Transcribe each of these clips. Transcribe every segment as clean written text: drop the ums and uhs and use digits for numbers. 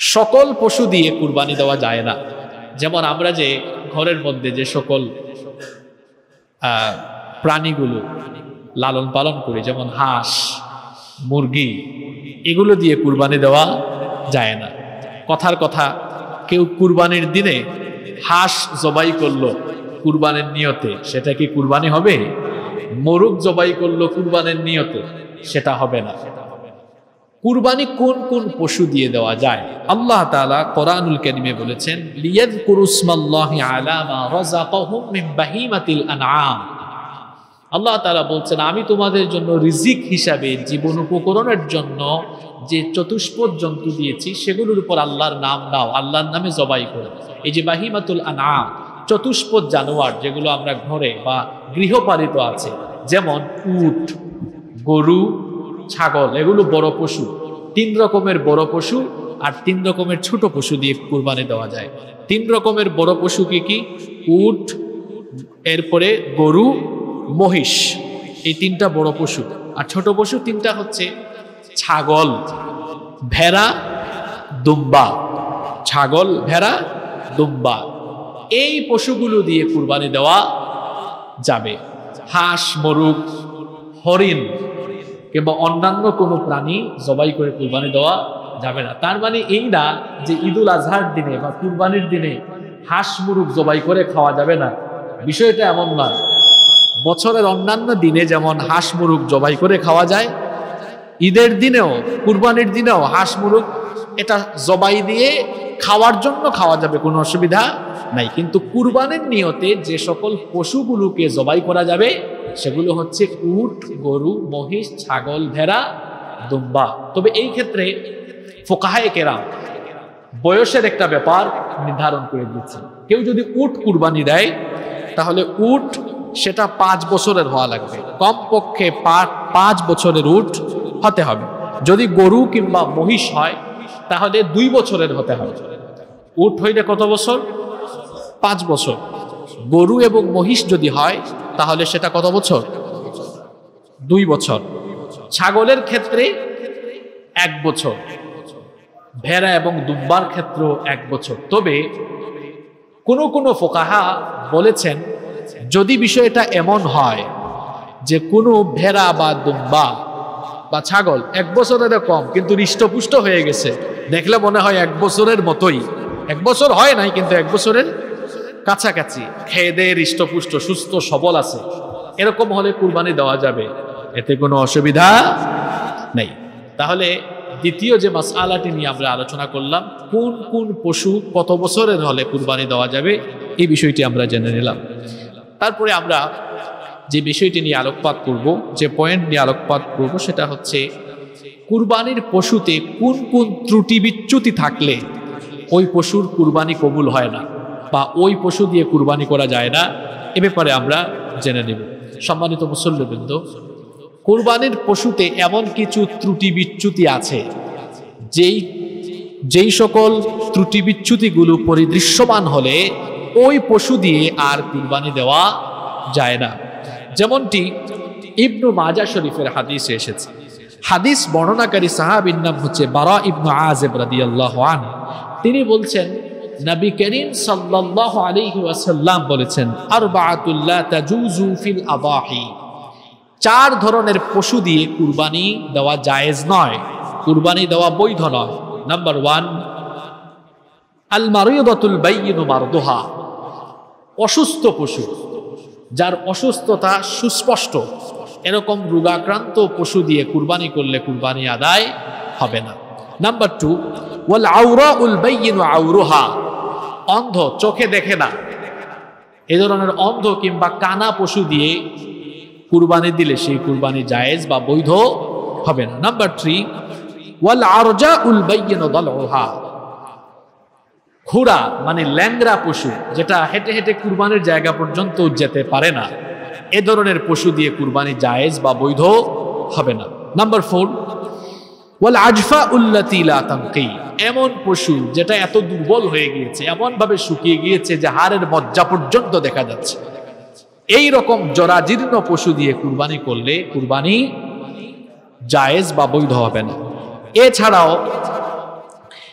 সকল পশু দিয়ে কুরবানি দেওয়া যায় না। যেমন আমরা যে ঘরের মধ্যে যে সকল প্রাণীগুলো লালন পালন করি, যেমন হাঁস, মুরগি, এগুলো দিয়ে কুরবানি দেওয়া যায় না। কথার কথা, কেউ কুরবানির দিনে হাঁস জবাই করলো কুরবানির নিয়তে, সেটা কি কুরবানি হবে? মোরগ জবাই করলো কুরবানির নিয়তে, সেটা হবে না। কুরবানি কোন কোন পশু দিয়ে দেওয়া যায়? আল্লাহ তাআলা কোরআনুল কারীমে বলেছেন, লিয়াযকুরু ইসমাল্লাহি আলা মা রাযাকাহুম মিন বাহিমাতিল আনআম। আল্লাহ তাআলা বলছেন, আমি তোমাদের জন্য রিজিক হিসাবে, জীবন উপকরণের জন্য যে চতুষ্পদ জন্তু দিয়েছি সেগুলোর উপর আল্লাহর নাম নাও, আল্লাহর নামে জবাই করো। এই যে বাহিমাতুল আনআম, চতুষ্পদ জানোয়ার যেগুলো আমরা ঘরে বা গৃহপালিত আছে, যেমন উট, গরু, ছাগল, এগুলো বড় পশু। 3 রকমের বড় পশু আর 3 রকমের ছোট পশু দিয়ে কুরবানি দেওয়া যায়। 3 রকমের বড় পশু কি কি? উট, এরপরে গরু, মহিষ, এই 3টা বড় পশু। আর ছোট পশু 3টা হচ্ছে ছাগল, ভেড়া, দুম্বা। ছাগল, ভেড়া, দুম্বা, এই পশুগুলো দিয়ে কুরবানি দেওয়া যাবে। হাঁস, মোরগ, হরিণ কিংবা অন্যান্য কোনো প্রাণী জবাই করে কুরবানি দেওয়া যাবে না। তার মানে এই না যে ঈদুল আজহার দিনে বা কুরবানির দিনে হাঁস, মুরগ জবাই করে খাওয়া যাবে না, বিষয়টা এমন নয়। বছরের অন্যান্য দিনে যেমন হাঁস, মুরগ জবাই করে খাওয়া যায়, ঈদের দিনেও, কুরবানির দিনেও হাঁস, মুরগ এটা জবাই দিয়ে খাওয়ার জন্য খাওয়া যাবে, কোনো অসুবিধা নাই। কিন্তু কুরবানির নিয়তে যে সকল পশুগুলোকে জবাই করা যাবে সেগুলো হচ্ছে উট, গরু, মহিষ, ছাগল, ভেড়া, দুম্বা। তবে এই ক্ষেত্রে ফুকাহায়ে কেরাম বয়সের একটা ব্যাপার নির্ধারণ করে দিচ্ছে। কেউ যদি উট কুরবানি দেয় তাহলে উট সেটা 5 বছরের হওয়া লাগবে, কমপক্ষে 5 বছরের উট হতে হবে। যদি গরু কিংবা মহিষ হয় তাহলে 2 বছরের হতে হবে। উট হইলে কত বছর? 5 বছর। গরু এবং মহিষ যদি হয় তাহলে সেটা কত বছর? 2 বছর। ছাগলের ক্ষেত্রে 1 বছর, ভেড়া এবং দুম্বার ক্ষেত্রে 1 বছর। তবে কোন ফুকাহা বলেছেন, যদি বিষয়টা এমন হয় যে কোনো ভেড়া বা দুম্বা বা ছাগল 1 বছরের কম কিন্তু হৃষ্টপুষ্ট হয়ে গেছে, দেখলে মনে হয় 1 বছরের মতোই, 1 বছর হয় নাই কিন্তু 1 বছরের কাছাকাছি, খেয়ে দেয়ে হৃষ্টপুষ্ট, সুস্থ সবল আছে, এরকম হলে কুরবানি দেওয়া যাবে, এতে কোনো অসুবিধা নেই। তাহলে দ্বিতীয় যে মাসআলাটি নিয়ে আমরা আলোচনা করলাম, কোন কোন পশু কত বছরের হলে কুরবানি দেওয়া যাবে, এই বিষয়টি আমরা জেনে নিলাম। তারপরে আমরা যে বিষয়টি নিয়ে আলোকপাত করব, যে পয়েন্ট নিয়ে আলোকপাত করব, সেটা হচ্ছে কুরবানির পশুতে কোন কোন ত্রুটি বিচ্যুতি থাকলে ওই পশুর কুরবানি কবুল হয় না বা ওই পশু দিয়ে কুরবানি করা যায় না, এ ব্যাপারে আমরা জেনে নেব। সম্মানিত মুসল্লিবৃন্দ, কুরবানির পশুতে এমন কিছু ত্রুটি বিচ্যুতি আছে যেই সকল ত্রুটি বিচ্যুতিগুলো পরিদৃশ্যমান হলে ওই পশু দিয়ে আর কুরবানি দেওয়া যায় না। যেমনটি ইবনু মাজাহ শরীফের হাদিসে এসেছে। হাদিস বর্ণনাকারী সাহাবীর নাম হচ্ছে বারা ইবনু আযিব রাদিয়াল্লাহু আনহু। তিনি বলছেন, নবী করিম সাল্লাল্লাহু আলাইহি ওয়াসাল্লাম বলেছেন, আরবাআতুল লা তাজুজু ফিল আদাহি, 4 ধরনের পশু দিয়ে কুরবানি দেওয়া জায়েজ নয়, কুরবানি দেওয়া বৈধ নয়। নাম্বার 1, আল মারিদাতুল বাইয়িনু মারদুহা, অসুস্থ পশু, যার অসুস্থতা সুস্পষ্ট, এরকম রোগাক্রান্ত পশু দিয়ে কুরবানি করলে কুরবানি আদায় হবে না। নাম্বার 2, ওয়াল আওরাউল বাইয়িনু আওরুহা, অন্ধ, চোখে দেখে না, এই ধরনের অন্ধ কিংবা কানা পশু দিয়ে কুরবানি দিলে সেই কুরবানি জায়েজ বা বৈধ হবে না। নাম্বার 3, ওয়াল আরজাউল বাইয়িনু দালউহা, ঘোড়া মানে ল্যাংড়া পশু, যেটা হেঁটে হেঁটে কুরবানির জায়গা পর্যন্ত যেতে পারে না, এ ধরনের পশু দিয়ে কুরবানি জায়েজ বা বৈধ হবে না। নাম্বার 4, ওয়াল আজফাউল্লাতী লা তানকি, এমন পশু যেটা এত দুর্বল হয়ে গিয়েছে, এমন ভাবে শুকিয়ে গিয়েছে যে হাড়ের মজ্জা পর্যন্ত দেখা যাচ্ছে, এই রকম জরাজীর্ণ পশু দিয়ে কুরবানি করলে কুরবানি জায়েজ বা বৈধ হবে না। এছাড়াও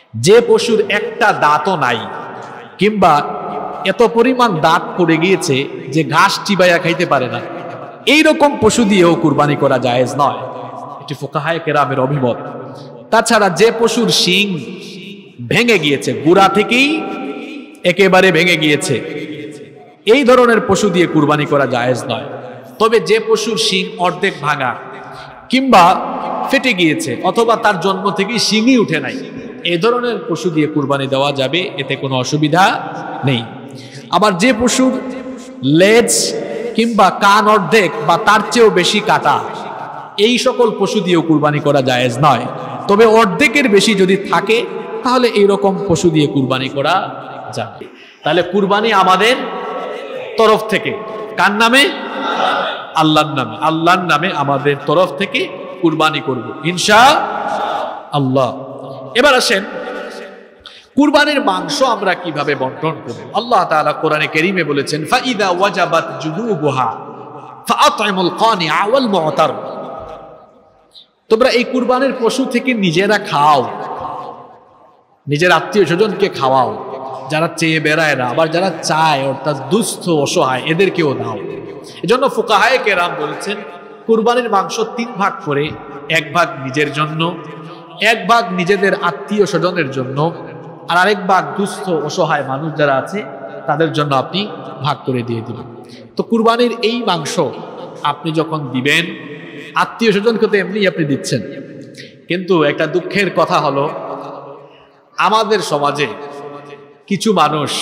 যে পশুর একটা দাঁতও নাই, কিংবা এত পরিমাণ দাঁত পড়ে গিয়েছে যে ঘাস চিবাইয়া খাইতে পারে না, এইরকম পশু দিয়েও কুরবানি করা জায়েজ নয়। এটি ফুকাহায়ে কেরামের অভিমত। তাছাড়া যে পশুর শিং ভেঙে গিয়েছে, গোড়া থেকেই একেবারে ভেঙে গিয়েছে, এই ধরনের পশু দিয়ে কুরবানি করা জায়েজ নয়। তবে যে পশুর শিং অর্ধেক ভাঙা কিংবা ফেটে গিয়েছে, অথবা তার জন্ম থেকেই শিংই উঠে নাই, এই ধরনের পশু দিয়ে কুরবানি দেওয়া যাবে, এতে কোনো অসুবিধা নেই। আবার যে পশুর লেজ কিংবা কান অর্ধেক বা তার চেয়েও বেশি কাটা, এই সকল পশু দিয়েও কুরবানি করা জায়েজ নয়। তবে অর্ধেকের বেশি যদি থাকে তাহলে এইরকম পশু দিয়ে কুরবানি করা যাবে। তাহলে কুরবানি আমাদের তরফ থেকে, কার নামে? আল্লাহর নামে। আল্লাহর নামে আমাদের তরফ থেকে কুরবানি করব ইনশাআল্লাহ। এবার আসেন কুরবানির মাংস আমরা কিভাবে বন্টন করব। আল্লাহ তাআলা কোরআনে কারীমে বলেছেন, ফাইদা ওয়াজাবাত জুনুবুহা ফাআতইমুল কানিআ ওয়াল মু'তার। তোমরা এই কুরবানির পশু থেকে নিজেরা খাও, নিজের আত্মীয় স্বজনকে খাওয়াও, যারা চেয়ে বেড়ায় না, আবার যারা চায় অর্থাৎ দুস্থ অসহায় এদেরকেও দাও। এজন্য ফুকাহায়ে কেরাম বলেছেন কুরবানির মাংস 3 ভাগ করে, 1 ভাগ নিজের জন্য, 1 ভাগ নিজেদের আত্মীয় স্বজনের জন্য, আর আরেক ভাগ দুস্থ অসহায় মানুষ যারা আছে তাদের জন্য আপনি ভাগ করে দিয়ে দিবেন। তো কুরবানির এই মাংস আপনি যখন দিবেন, আত্মীয় স্বজনকে তো এমনি আপনি দিচ্ছেন, কিন্তু একটা দুঃখের কথা হলো আমাদের সমাজে কিছু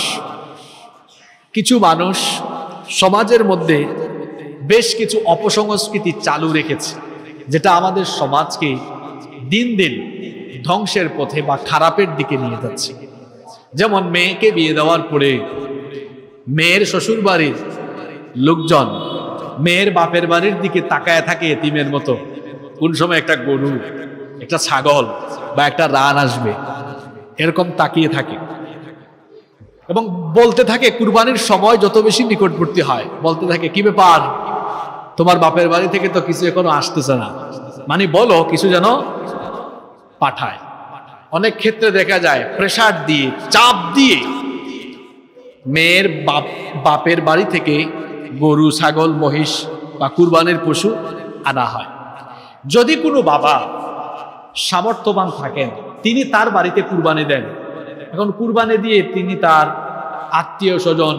মানুষ সমাজের মধ্যে বেশ কিছু অপসংস্কৃতি চালু রেখেছে, যেটা আমাদের সমাজকে দিন দিন ধ্বংসের পথে বা খারাপের দিকে নিয়ে যাচ্ছে। যেমন মেয়েকে বিয়ে দেওয়ার পরে মেয়ের শ্বশুর বাড়ির লোকজন মেয়ের বাপের বাড়ির দিকে তাকায় থাকে এতিমের মতো, কোন সময় একটা গরু, একটা ছাগল বা একটা রান আসবে, এরকম তাকিয়ে থাকে এবং বলতে থাকে কুরবানির সময় যত বেশি নিকটবর্তী হয় বলতে থাকে, কি ব্যাপার তোমার বাপের বাড়ি থেকে তো কিছু এখনো আসতেছে না, মানে বলো কিছু যেন পাঠায়। অনেক ক্ষেত্রে দেখা যায় প্রেসার দিয়ে, চাপ দিয়ে মেয়ের বাপের বাড়ি থেকে গরু, ছাগল, মহিষ বা কুরবানির পশু আনা হয়। যদি কোনো বাবা সামর্থ্যবান থাকেন, তিনি তার বাড়িতে কুরবানি দেন। এখন কুরবানি দিয়ে তিনি তার আত্মীয় স্বজন,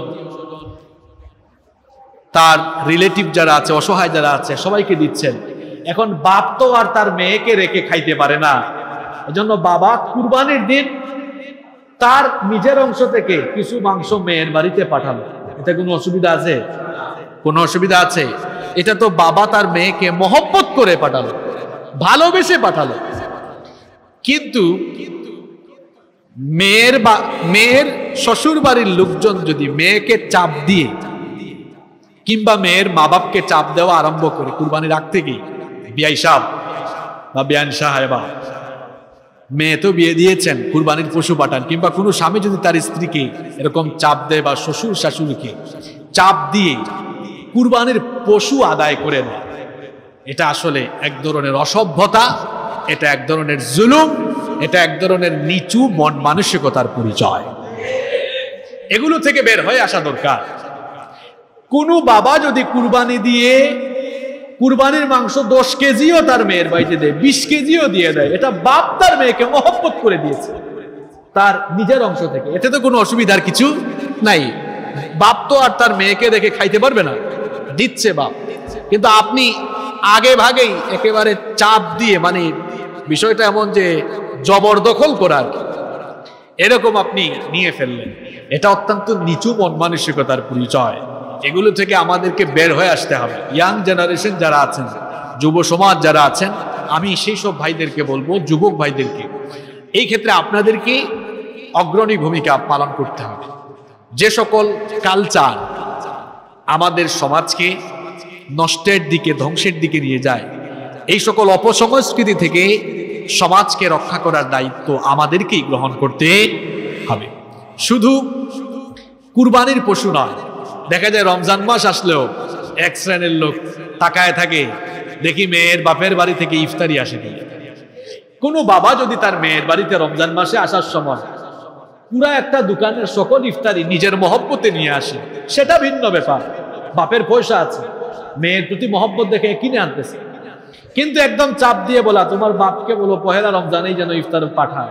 তার রিলেটিভ যারা আছে, অসহায় যারা আছে, সবাইকে দিচ্ছেন। এখন বাপ তো আর তার মেয়েকে রেখে খাইতে পারে না, এজন্য বাবা কুরবানির দিন তার নিজের অংশ থেকে কিছু মাংস মেয়ের বাড়িতে পাঠালো। এতে কোনো অসুবিধা আছে? কোনো অসুবিধা আছে? এটা তো বাবা তার মেয়েকে মহব্বত করে পাঠালো, ভালোবেসে পাঠালো। কিন্তু মেয়ের শ্বশুর বাড়ির লোকজন যদি মেয়েকে চাপ দিয়ে কিংবা মেয়ের মা বাপকে চাপ দেওয়া আরম্ভ করে কুরবানির আগ থেকেই, বিয়াই সাহেব বা বিয়ান সাহেবা, মেয়ে তো বিয়ে দিয়েছেন, কুরবানির পশু পাঠান, কিংবা কোনো স্বামী যদি তার স্ত্রীকে এরকম চাপ দেয় বা শ্বশুর শাশুড়িকে চাপ দিয়ে কুরবানির পশু আদায় করে নেয়, এটা আসলে এক ধরনের অসভ্যতা, এটা এক ধরনের জুলুম, এটা এক ধরনের নিচু মন মানসিকতার পরিচয়। এগুলো থেকে বের হয়ে আসা দরকার। কোনো বাবা যদি কুরবানি দিয়ে কুরবানির মাংস 10 কেজিও তার মেয়ের বাড়িতে দেয়, 20 কেজিও দিয়ে দেয়, এটা বাপ তার মেয়েকে মহব্বত করে দিয়েছে তার নিজের অংশ থেকে, এতে তো কোনো অসুবিধার কিছু নাই। বাপ তো আর তার মেয়েকে রেখে খাইতে পারবে না, দিচ্ছে বাপ। কিন্তু আপনি আগে ভাগেই একেবারে চাপ দিয়ে, মানে বিষয়টা এমন যে জবরদখল করার, এরকম আপনি নিয়ে ফেললেন, এটা অত্যন্ত নিচু মন মানসিকতার পরিচয়। এগুলো থেকে আমাদেরকে বের হয়ে আসতে হবে। ইয়াং জেনারেশন যারা আছেন, যুব সমাজ যারা আছেন, আমি সেই সব ভাইদেরকে বলবো, যুবক ভাইদেরকে, এই ক্ষেত্রে আপনাদেরকে অগ্রণী ভূমিকা পালন করতে হবে। যে সকল কালচার আমাদের সমাজকে নষ্টের দিকে, ধ্বংসের দিকে নিয়ে যায়, এই সকল অপসংস্কৃতি থেকে সমাজকে রক্ষা করার দায়িত্ব আমাদেরকেই গ্রহণ করতে হবে। শুধু কুরবানির পশু নয়, দেখা যায় রমজান মাস আসলেও এক শ্রেণীর লোক তাকায় থাকে, দেখি মেয়ের বাপের বাড়ি থেকে ইফতারি আসে কিনা। কোনো বাবা যদি তার মেয়ের বাড়িতে রমজান মাসে আসার সময় পুরা একটা দোকানের সকল ইফতারি নিজের মহব্বতে নিয়ে আসে, সেটা ভিন্ন ব্যাপার। বাপের পয়সা আছে, মেয়ের প্রতি মহব্বত দেখে কিনে আনতেছে। কিন্তু একদম চাপ দিয়ে বলা, তোমার বাপকে বলো পহেলা রমজানেই যেন ইফতার পাঠায়,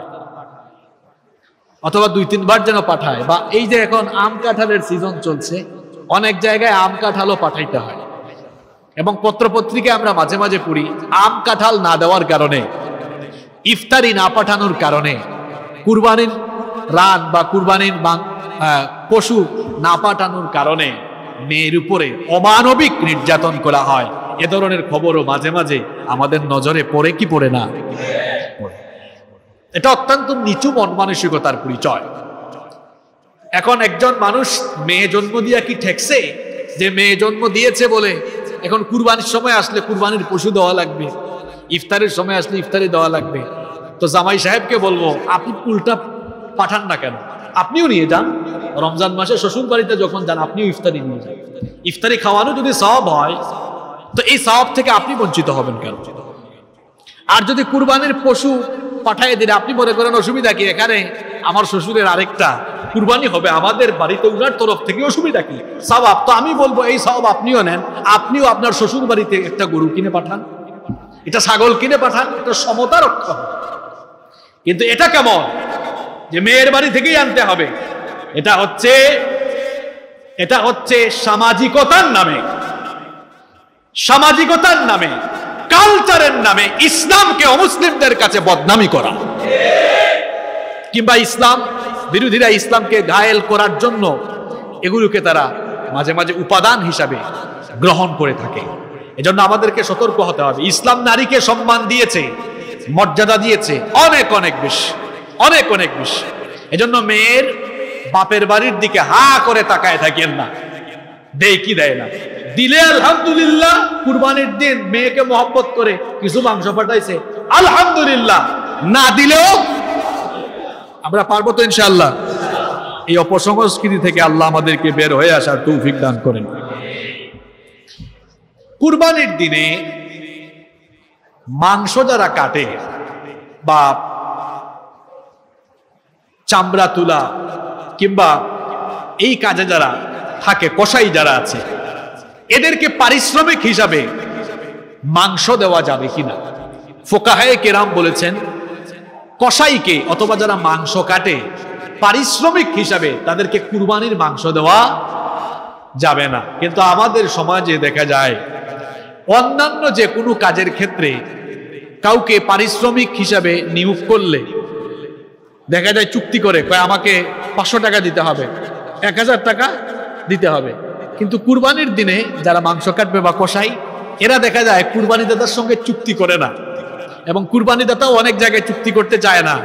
অথবা 2-3 বার যেন পাঠায়। বা এই যে এখন আম কাঁঠালের সিজন চলছে, অনেক জায়গায় আম কাঁঠালও পাঠাইতে হয়। এবং পত্রপত্রিকায় আমরা মাঝে মাঝে পড়ি, আম কাঁঠাল না দেওয়ার কারণে, ইফতারি না পাঠানোর কারণে, কুরবানির রান বা কুরবানির পশু না পাঠানোর কারণে মেয়ের উপরে অমানবিক নির্যাতন করা হয়। এ ধরনের খবরও মাঝে মাঝে আমাদের নজরে পড়ে কি পড়ে না? এটা অত্যন্ত নিচু মন মানসিকতার পরিচয়। এখন একজন মানুষ মেয়ে জন্ম দিয়া কি ঠেকছে যে মেয়ে জন্ম দিয়েছে বলে এখন কুরবানির সময় আসলে কুরবানির পশু দেওয়া লাগবে, ইফতারের সময় আসলে ইফতারি দেওয়া লাগবে? তো জামাই সাহেবকে বলবো, আপনি উল্টা পাঠান না কেন, আপনিও নিয়ে যান। রমজান মাসে শ্বশুর বাড়িতে যখন যান আপনিও ইফতারি নিয়ে যান। ইফতারি খাওয়ানো যদি সওয়াব হয়, তো এই সওয়াব থেকে আপনি বঞ্চিত হবেন কেন? আর যদি কুরবানির পশু পাঠিয়ে দিলে আপনি মনে করেন অসুবিধা কি, এখানে আমার শ্বশুরের আরেকটা কুরবানি হবে, আমাদের বাড়িতে উনার তরফ থেকে অসুবিধা কি? সওয়াব তো আমি বলবো এই সওয়াব আপনিও নেন, আপনিও আপনার শ্বশুর বাড়িতে একটা গরু কিনে পাঠান, এটা ছাগল কিনে পাঠান, এটা সমতা রক্ষা। কিন্তু এটা কেমন যে মেয়ের বাড়ি থেকেই আনতে হবে? এটা হচ্ছে সামাজিকতার নামে, সামাজিকতার নামে, কালচারের নামে ইসলামকে অমুসলিমদের কাছে বদনামি করা, কিংবা ইসলাম বিরোধীরা ইসলামকে ঘায়েল করার জন্য এগুলোকে তারা মাঝে মাঝে উপাদান হিসাবে গ্রহণ করে থাকে। এজন্য আমাদেরকে সতর্ক হতে হবে। ইসলাম নারীকে সম্মান দিয়েছে, মর্যাদা দিয়েছে অনেক অনেক বেশি, অনেক অনেক বেশি। এজন্য মেয়ের বাপের বাড়ির দিকে হা করে তাকায় থাকেন না, দেয় কি দেয় না। দিলে আলহামদুলিল্লাহ, কুরবানির দিন মেয়েকে মহব্বত করে কিছু মাংস পাঠাইছে আলহামদুলিল্লাহ, না দিলেও আমরা পারবো তো ইনশাআল্লাহ। এই অপসংস্কৃতি থেকে আল্লাহ আমাদেরকে বের হয়ে আসার তৌফিক দান করেন। কুরবানির দিনে মাংস যারা কাটে বা চামড়া তুলা কিংবা এই কাজে যারা থাকে, কসাই যারা আছে, এদেরকে পারিশ্রমিক হিসাবে মাংস দেওয়া যাবে কিনা? ফুকাহায়ে কেরাম বলেছেন, কসাইকে অথবা যারা মাংস কাটে পারিশ্রমিক হিসাবে তাদেরকে কুরবানির মাংস দেওয়া যাবে না। কিন্তু আমাদের সমাজে দেখা যায় অন্যান্য যে কোনো কাজের ক্ষেত্রে কাউকে পারিশ্রমিক হিসাবে নিয়োগ করলে দেখা যায় চুক্তি করে, কয় আমাকে 500 টাকা দিতে হবে, 1000 টাকা দিতে হবে। কিন্তু কুরবানির দিনে যারা মাংস কাটবে বা কসাই, এরা দেখা যায় কুরবানি দাতার সঙ্গে চুক্তি করে না, এবং কুরবানি দাতাও অনেক জায়গায় চুক্তি করতে চায় না।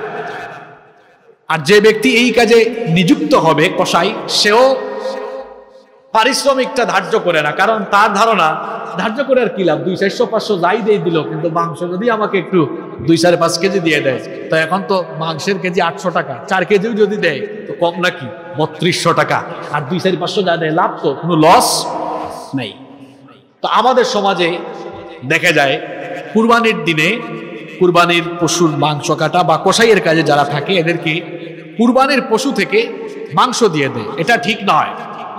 আর যে ব্যক্তি এই কাজে নিযুক্ত হবে কসাই, সেও পারিশ্রমিকটা ধার্য করে না, কারণ তার ধারণা ধার্য করে আর কি লাভ, 200-400 যাই দিয়ে দিল, কিন্তু মাংস যদি আমাকে একটু 2-5 কেজি দিয়ে দেয়, তো এখন তো মাংসের কেজি 800 টাকা, 4 কেজিও যদি দেয় তো কম নাকি, 3200 টাকা। আর 200-500 যা দেয় লাভ, তো কোনো লস নেই। তো আমাদের সমাজে দেখা যায় কুরবানির দিনে কুরবানির পশুর মাংস কাটা বা কসাইয়ের কাজে যারা থাকে, এদেরকে কুরবানির পশু থেকে মাংস দিয়ে দেয়। এটা ঠিক নয়,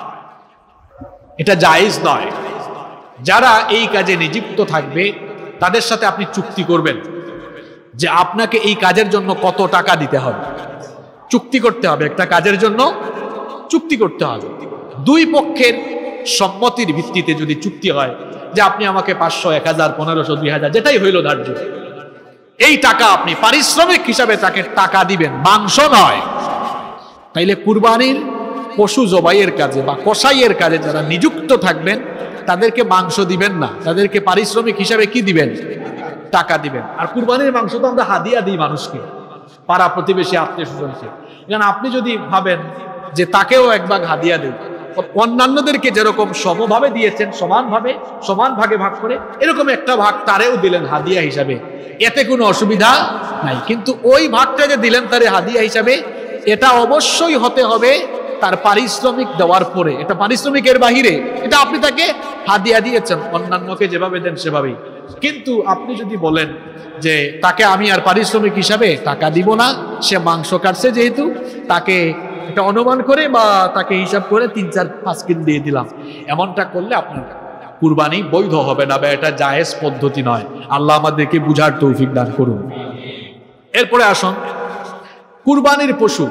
এটা জায়েজ নয়। যারা এই কাজে নিযুক্ত থাকবে তাদের সাথে আপনি চুক্তি করবেন যে আপনাকে এই কাজের জন্য কত টাকা দিতে হবে, চুক্তি করতে হবে। একটা কাজের জন্য চুক্তি করতে হবে, দুই পক্ষের সম্মতির ভিত্তিতে যদি চুক্তি হয় যে আপনি আমাকে 500, 1000, 1500, 2000 যেটাই হইল ধার্য, এই টাকা আপনি পারিশ্রমিক হিসাবে তাকে টাকা দিবেন, মাংস নয়। তাইলে কুরবানির পশু জবাইয়ের কাজে বা কসাইয়ের কাজে যারা নিযুক্ত থাকবেন তাদেরকে মাংস দিবেন না, তাদেরকে পারিশ্রমিক হিসাবে কি দিবেন? টাকা দিবেন। আর কুরবানির মাংস তো আমরা হাদিয়া দিই মানুষকে, পাড়া প্রতিবেশী, আত্মীয় স্বজনকে। কারণ আপনি যদি ভাবেন যে তাকেও এক ভাগ হাদিয়া দেই, অন্যান্যদেরকে যেরকম সমভাবে দিয়েছেন, সমান ভাগে ভাগ করে, এরকম একটা ভাগ তারেও দিলেন হাদিয়া হিসাবে, এতে কোনো অসুবিধা নাই। কিন্তু ওই ভাগটা যে দিলেন তারে হাদিয়া হিসাবে, এটা অবশ্যই হতে হবে তার পারিশ্রমিক দেওয়ার পরে। এটা পারিশ্রমিকের বাহিরে, এটা আপনি তাকে হাদিয়া দিয়েছেন, অন্যান্যকে যেভাবে দেন সেভাবেই। কিন্তু আপনি যদি বলেন যে তাকে আমি আর পারিশ্রমিক হিসাবে টাকা দিব না, সে মাংস কাটছে যেহেতু, তাকে এটা অনুমান করে বা তাকে হিসাব করে 3-4-5 কেজি দিয়ে দিলাম, এমনটা করলে আপনার কুরবানি বৈধ হবে না বা এটা জায়েজ পদ্ধতি নয়। আল্লাহ আমাদেরকে বুঝার তৌফিক দান করুন। এরপরে আসুন কুরবানির পশু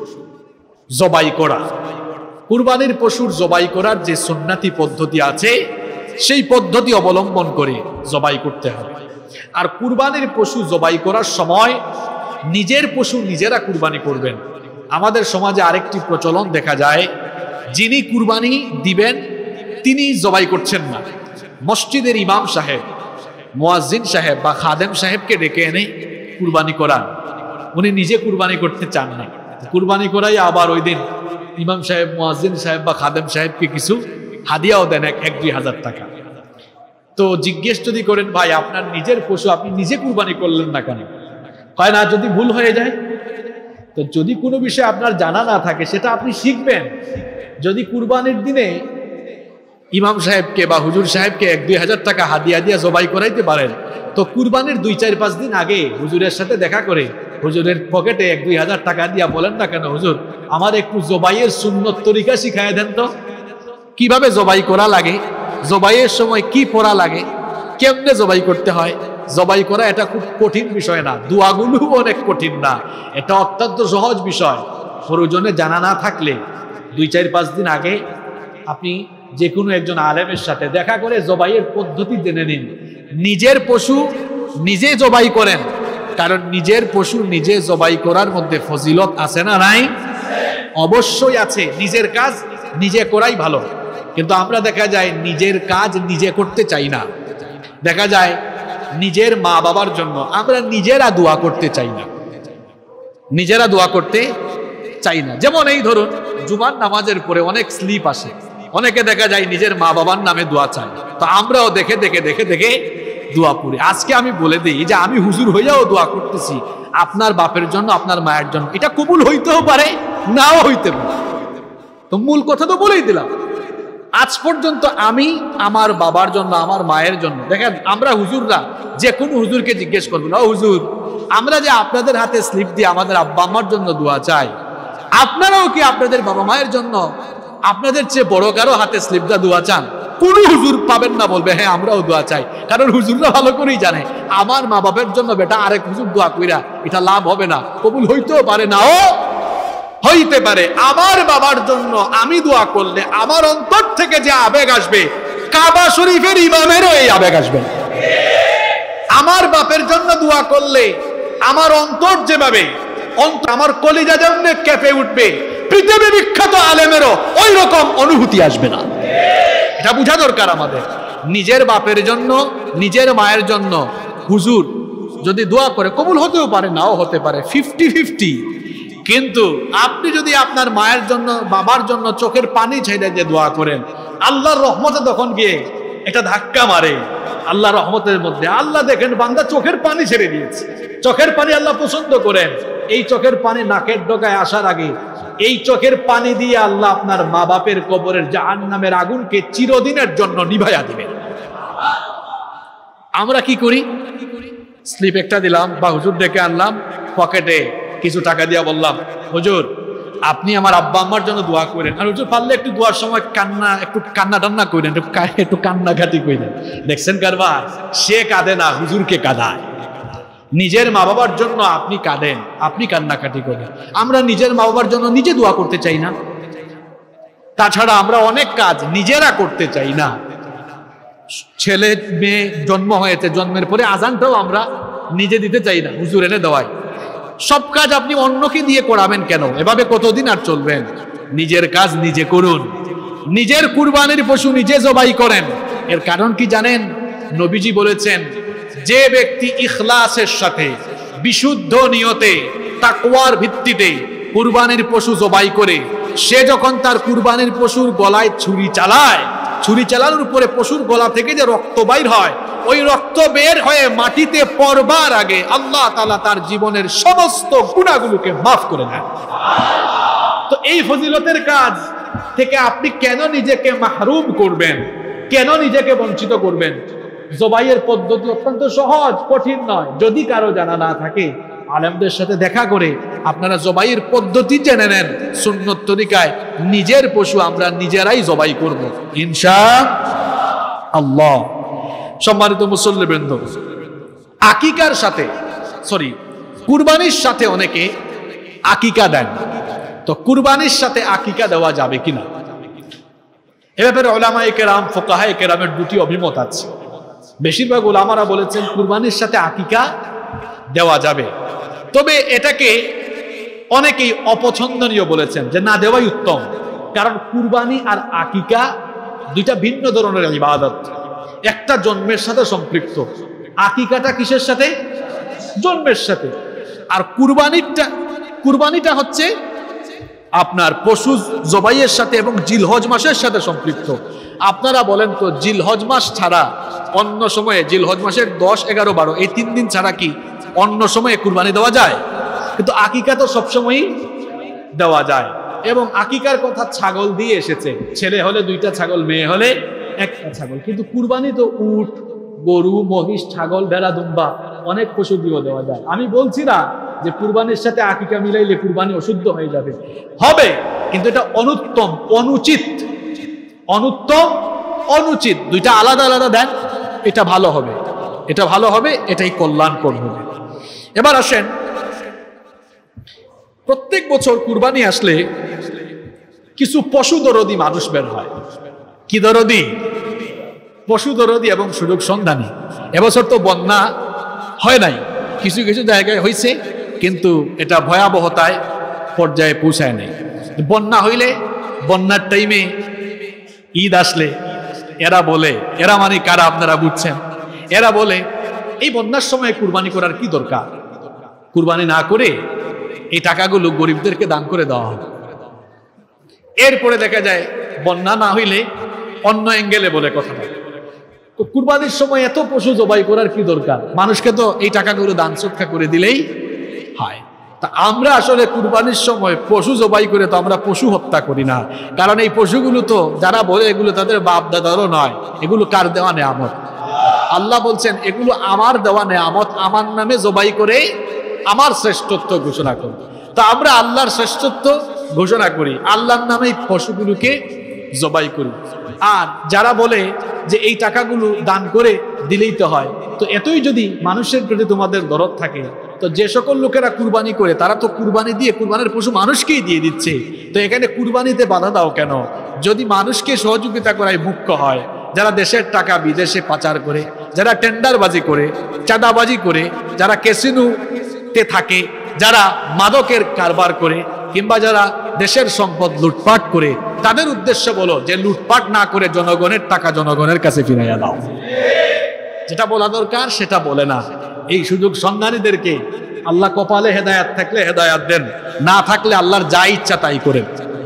জবাই করা। কুরবানির পশুর জবাই করার যে সুন্নতি পদ্ধতি আছে সেই পদ্ধতি অবলম্বন করে জবাই করতে হবে। আর কুরবানির পশু জবাই করার সময় নিজের পশু নিজেরা কুরবানি করবেন। আমাদের সমাজে আরেকটি প্রচলন দেখা যায়, যিনি কুরবানি দিবেন তিনি জবাই করছেন না, মসজিদের ইমাম সাহেব, মুয়াজ্জিন সাহেব বা খাদেম সাহেবকে ডেকে এনে কুরবানি করান। উনি নিজে কুরবানি করতে চান না, কুরবানি করাই আবার ওই দিন ইমাম সাহেব, মুয়াজ্জিন সাহেব বা খাদেম সাহেবকে কিছু হাদিয়াও দেন 1-2 হাজার টাকা। তো জিজ্ঞেস যদি করেন ভাই আপনার নিজের পশু আপনি নিজে কুরবানি করলেন না কেন, কয় না যদি ভুল হয়ে যায়। তো যদি কোনো বিষয় আপনার জানা না থাকে সেটা আপনি শিখবেন। যদি কুরবানির দিনে ইমাম সাহেবকে বা হুজুর সাহেবকে 1-2 হাজার টাকা হাদিয়া দিয়া জবাই করাইতে পারেন, তো কুরবানির 2-4-5 দিন আগে হুজুরের সাথে দেখা করে হুজুরের পকেটে 1-2 হাজার টাকা দিয়া বলেন না কেন, হুজুর আমার একটু জবাইয়ের সুন্নত তরিকা শিখায় দেন তো, কিভাবে জবাই করা লাগে, জবাইয়ের সময় কি পড়া লাগে, কেমনে জবাই করতে হয়। জবাই করা এটা খুব কঠিন বিষয় না, দোয়াগুলো অনেক কঠিন না, এটা অত্যন্ত সহজ বিষয়। প্রয়োজনে জানা না থাকলে 2-4-5 দিন আগে আপনি যে কোনো একজন আলেমের সাথে দেখা করে জবাইয়ের পদ্ধতি জেনে নিন। নিজের পশু নিজে জবাই করেন, কারণ নিজের পশু নিজে জবাই করার মধ্যে ফজিলত আছে না নাই? অবশ্যই আছে। নিজের কাজ নিজে করাই ভালো, কিন্তু আমরা দেখা যায় নিজের কাজ নিজে করতে চাই না। দেখা যায় নিজের মা বাবার জন্য আমরা নিজেরা দোয়া করতে চাই না, নিজেরা দোয়া করতে চাই না। যেমন এই ধরুন জুমার নামাজের পরে অনেক স্লিপ আসে, অনেকে দেখা যায় নিজের মা বাবার নামে দোয়া চায়, তো আমরাও দেখে দেখে দেখে দেখে দোয়া করি। আজকে আমি বলে দিই যে আমি হুজুর হইয়াও দোয়া করতেছি আপনার বাপের জন্য, আপনার মায়ের জন্য, এটা কবুল হইতেও পারে নাও হইতে পারে। তো মূল কথা তো বলেই দিলাম। আজ পর্যন্ত আমি আমার বাবার জন্য, আমার মায়ের জন্য, দেখেন আমরা হুজুররা যে কোনো হুজুরকে জিজ্ঞেস করবো না, হুজুর আমরা যে আপনাদের হাতে স্লিপ দিয়ে আমাদের আব্বা আম্মার জন্য দোয়া চাই, আপনারাও কি আপনাদের বাবা মায়ের জন্য আপনাদের চেয়ে বড় কারো হাতে স্লিপ দিয়ে দোয়া চান? কোন হুজুর পাবেন না বলবে হ্যাঁ আমরাও দোয়া চাই, কারণ হুজুররা ভালো করেই জানে আমার মা বাবার জন্য বেটা আরেক হুজুর দোয়া কইরা এটা লাভ হবে না, কবুল হইতেও পারে নাও হইতে পারে। আমার বাবার জন্য আমি দোয়া করলে আমার অন্তর থেকে যে আবেগ আসবে, কাবা শরীফের ইমামেরও এই আবেগ আসবে। আমার বাপের জন্য দোয়া করলে আমার অন্তর যেভাবে, আমার কলিজা যেমন কেঁপে উঠবে, পৃথিবী বিখ্যাত আলেমেরও ওই রকম অনুভূতি আসবে না। এটা বোঝা দরকার আমাদের। নিজের বাপের জন্য, নিজের মায়ের জন্য হুজুর যদি দোয়া করে কবুল হতেও পারে নাও হতে পারে, 50-50। কিন্তু আপনি যদি আপনার মায়ের জন্য, বাবার জন্য চোখের পানি ছেড়ে দিয়ে দোয়া করেন, আল্লাহর রহমতে তখন গিয়ে এটা ধাক্কা মারে। আল্লাহর রহমতের মধ্যে আল্লাহ দেখেন বান্দা চোখের পানি ছেড়ে দিয়েছে, চোখের পানি আল্লাহ পছন্দ করেন। এই চোখের পানি নাকের ডগায় আসার আগে এই চোখের পানি দিয়ে আল্লাহ আপনার মা বাপের কবরের জাহান্নামের আগুনকে চিরদিনের জন্য নিভাইয়া দিবেন। আমরা কি করি? স্লিপ একটা দিলাম বা হুজুর ডেকে আনলাম, পকেটে কিছু টাকা দিয়া বললাম হুজুর আপনি আমার আব্বা আম্মার জন্য দোয়া করেন, আর হুজুর পারলে একটু দোয়ার সময় একটু কান্না টান্না করেন, একটু কান্নাঘাটি করেন। দেখছেন কারবার, সে কাঁদে না, হুজুরকে কাঁদায়। নিজের মা বাবার জন্য আপনি কাঁদেন, আপনি কান্নাকাটি করেন। আমরা নিজের মা বাবার জন্য নিজে দোয়া করতে চাই না। তাছাড়া আমরা অনেক কাজ নিজেরা করতে চাই না। ছেলে মেয়ে জন্ম হয়েছে, জন্মের পরে আজানটাও আমরা নিজে দিতে চাই না, হুজুর এনে দেওয়ায়। সব কাজ আপনি অন্যকে দিয়ে করাবেন কেন? এভাবে কতদিন আর চলবেন? নিজের কাজ নিজে করুন। নিজের কুরবানির পশু নিজে জবাই করেন। এর কারণ কি জানেন? নবীজি বলেছেন, যে ব্যক্তি ইখলাসের সাথে, বিশুদ্ধ নিয়তে, তাকওয়ার ভিত্তিতে কুরবানির পশু জবাই করে, সে যখন তার কুরবানির পশুর গলায় ছুরি চালায়, ছুরি চালানোর উপরে পশুর গলা থেকে যে রক্ত বাইর হয়, ওই রক্ত বের হয়ে মাটিতে পড়বার আগে আল্লাহ তাআলা তার জীবনের সমস্ত গুনাহগুলোকে মাফ করে দেন। তো এই ফজিলতের কাজ থেকে আপনি কেন নিজেকে মাহরুম করবেন? কেন নিজেকে বঞ্চিত করবেন? জবাইয়ের পদ্ধতি অত্যন্ত সহজ, কঠিন নয়। যদি কারো জানা না থাকে আলেমদের সাথে দেখা করে আপনারা জবাইয়ের পদ্ধতি জেনে নেন। সুন্নত তরিকায় নিজের পশু আমরা নিজেরাই জবাই করব ইনশাআল্লাহ। সম্মানিত মুসল্লিবৃন্দ, আকিকার সাথে কুরবানির সাথে অনেকে আকিকা দেন, তো কুরবানির সাথে আকিকা দেওয়া যাবে কিনা এ ব্যাপারে উলামায়ে কেরাম, ফুকাহায়ে কেরামের দুটি অভিমত আছে। বেশিরভাগ উলামারা বলেছেন কুরবানির সাথে আকিকা দেওয়া যাবে, তবে এটাকে অনেকেই অপছন্দনীয় বলেছেন যে না দেওয়াই উত্তম। কারণ কুরবানি আর আকিকা দুইটা ভিন্ন ধরনের ইবাদত। একটা জন্মের সাথে সম্পৃক্ত, আকিকাটা কিসের সাথে? জন্মের সাথে। আর কুরবানিটা হচ্ছে আপনার পশু জবাইয়ের সাথে এবং জিলহজ মাসের সাথে সম্পৃক্ত। আপনারা বলেন তো জিলহজ মাস ছাড়া অন্য সময়ে, জিলহজ মাসের 10, 11, 12 এই 3 দিন ছাড়া কি অন্য সময়ে কুরবানি দেওয়া যায়? কিন্তু আকিকা তো সবসময়ই দেওয়া যায়। এবং আকিকার কথা ছাগল দিয়ে এসেছে, ছেলে হলে 2টা ছাগল, মেয়ে হলে 1টা ছাগল। কিন্তু কুরবানি তো উট, গরু, মহিষ, ছাগল, ভেড়া, দুম্বা অনেক পশু দিয়েও দেওয়া যায়। আমি বলছি না যে কুরবানির সাথে আকিকা মিলাইলে কুরবানি অশুদ্ধ হয়ে যাবে, হবে, কিন্তু এটা অনুত্তম, অনুচিত। দুইটা আলাদা আলাদা দেন, এটা ভালো হবে, এটাই কল্যাণকর হবে। এবার আসেন, প্রত্যেক বছর কুরবানি আসলে কিছু পশু দরদি মানুষ বের হয়। কি দরদি? পশু দরদি এবং সুযোগ সন্ধানী। এবছর তো বন্যা হয় নাই, কিছু কিছু জায়গায় হয়েছে, কিন্তু এটা ভয়াবহতায় পর্যায়ে পৌঁছায় নাই। বন্যা হইলে, বন্যার টাইমে, ঈদ আসলে এরা মানে কারা আপনারা বুঝছেন, এরা বলে এই বন্যার সময় কুরবানি করার কি দরকার, কুরবানি না করে এই টাকাগুলো গরিবদেরকে দান করে দেওয়া হবে। এরপরে দেখা যায় বন্যা না হইলে অন্য অ্যাঙ্গেলে বলে কথাটা, কুরবানির সময় এত পশু জবাই করার কি দরকার, মানুষকে তো এই টাকাগুলো দান সৎকা করে দিলেই হয়। তা আমরা আসলে কুরবানির সময় পশু জবাই করে তো আমরা পশু হত্যা করি না, কারণ এই পশুগুলো তো যারা বলে এগুলো তাদের বাপ দাদারও নয়, এগুলো কার দেওয়া নেয়ামত? আল্লাহ বলছেন এগুলো আমার দেওয়া নেয়ামত, আমার নামে জবাই করে আমার শ্রেষ্ঠত্ব ঘোষণা করি। তা আমরা আল্লাহর শ্রেষ্ঠত্ব ঘোষণা করি, আল্লাহর নামে পশুগুলোকে জবাই করি। আর যারা বলে যে এই টাকাগুলো দান করে দিলেই তো হয়, তো এতই যদি মানুষের প্রতি তোমাদের দরদ থাকে, তো যে সকল লোকেরা কুরবানি করে তারা তো কুরবানি দিয়ে কুরবানির পশু মানুষকেই দিয়ে দিচ্ছে, তো এখানে কুরবানিতে বাধা দাও কেন? যদি মানুষকে সহযোগিতা করাই মুখ্য হয়, যারা দেশের টাকা বিদেশে পাচার করে, যারা টেন্ডারবাজি করে, চাঁদাবাজি করে, যারা ক্যাসিনোতে থাকে, যারা মাদকের কারবার করে, কিংবা যারা দেশের সম্পদ লুটপাট করে, তাদের উদ্দেশ্য বলো যে লুটপাট না করে জনগণের টাকা জনগণের কাছে ফিরাইয়া দাও। যেটা বলা দরকার সেটা বলে না। এই সুযোগ সন্ধানীদেরকে আল্লাহ কপালে হেদায়াত থাকলে হেদায়াত দেন, না থাকলে আল্লাহর যা ইচ্ছা তাই করেন।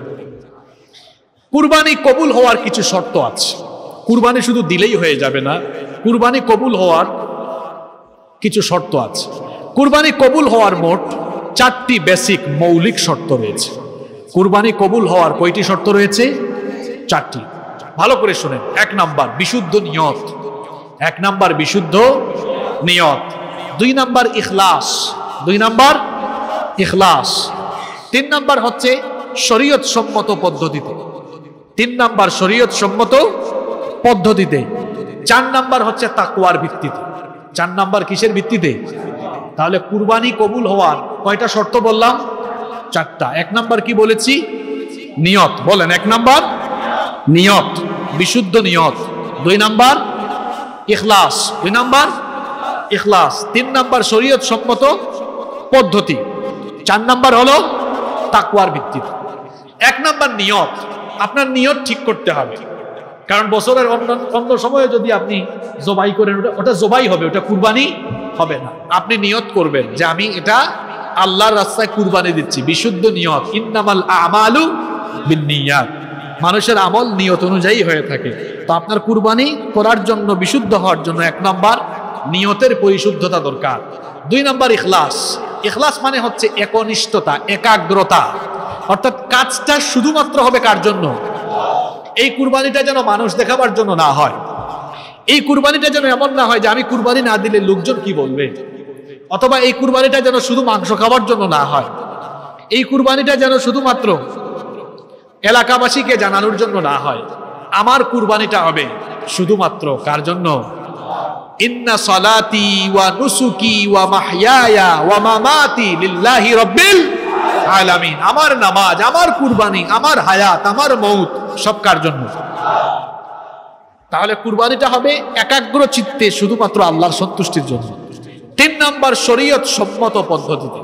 কুরবানি কবুল হওয়ার কিছু শর্ত আছে। কুরবানি শুধু দিলেই হয়ে যাবে না, কুরবানি কবুল হওয়ার কিছু শর্ত আছে। কুরবানি কবুল হওয়ার মোট 4টি বেসিক মৌলিক শর্ত রয়েছে। কুরবানি কবুল হওয়ার কয়টি শর্ত রয়েছে? 4টি। ভালো করে শুনেন। 1 নাম্বার বিশুদ্ধ নিয়ত, 1 নাম্বার বিশুদ্ধ নিয়ত। 2 নাম্বার ইখলাস, 2 নাম্বার ইখলাস। 3 নাম্বার হচ্ছে শরীয়ত সম্মত পদ্ধতিতে, 3 নাম্বার শরীয়ত সম্মত পদ্ধতিতে। 4 নাম্বার হচ্ছে তাকওয়ার ভিত্তিতে। 4 নাম্বার কিসের ভিত্তিতে? তাহলে কুরবানি কবুল হওয়ার কয়টা শর্ত বললাম? 4টা। 1 নাম্বার কি বলেছি? নিয়ত। বলেন 1 নাম্বার নিয়ত, বিশুদ্ধ নিয়ত। 2 নাম্বার ইখলাস, 2 নাম্বার ইখলাস। 3 নাম্বার শরীয়ত সম্মত পদ্ধতি। 4 নাম্বার হলো তাকওয়ার ভিত্তিতে। 1 নাম্বার নিয়ত। আপনার নিয়ত ঠিক করতে হবে, কারণ বছরের অন্য সময়ে যদি আপনি জবাই করেন ওটা জবাই হবে, ওটা কুরবানি হবে না। আপনি নিয়ত করবেন যে আমি এটা আল্লাহর রাস্তায় কুরবানি দিচ্ছি, বিশুদ্ধ নিয়ত। ইন্নামাল আমালু বিন্নিয়াত, মানুষের আমল নিয়ত অনুযায়ী হয়ে থাকে। তো আপনার কুরবানি করার জন্য, বিশুদ্ধ হওয়ার জন্য 1 নাম্বার নিয়তের পরিশুদ্ধতা দরকার। 2 নাম্বার ইখলাস। ইখলাস মানে হচ্ছে একনিষ্ঠতা, একাগ্রতা, অর্থাৎ কাজটা শুধুমাত্র হবে কার জন্য? এই কুরবানিটা যেন মানুষ দেখাবার জন্য না হয়, এই কুরবানিটা যেন এমন না হয় যে আমি কুরবানি না দিলে লোকজন কি বলবে, অথবা এই কুরবানিটা যেন শুধু মাংস খাওয়ার জন্য না হয়, এই কুরবানিটা যেন শুধুমাত্র এলাকাবাসীকে জানানোর জন্য না হয়। আমার কুরবানিটা হবে শুধুমাত্র কার জন্য? ইন্না সালাতি ওয়া নুসুকি ওয়া মাহইয়ায়া ওয়া মামাতি লিল্লাহি রাব্বিল আলামিন। আমার নামাজ, আমার কুরবানি, আমার হায়াত, আমার মউত সব কার জন্য? তাহলে কুরবানিটা হবে একাগ্র চিত্তে শুধুমাত্র আল্লাহর সন্তুষ্টির জন্য। 3 নাম্বার, শরীয়ত সম্মত পদ্ধতিতে,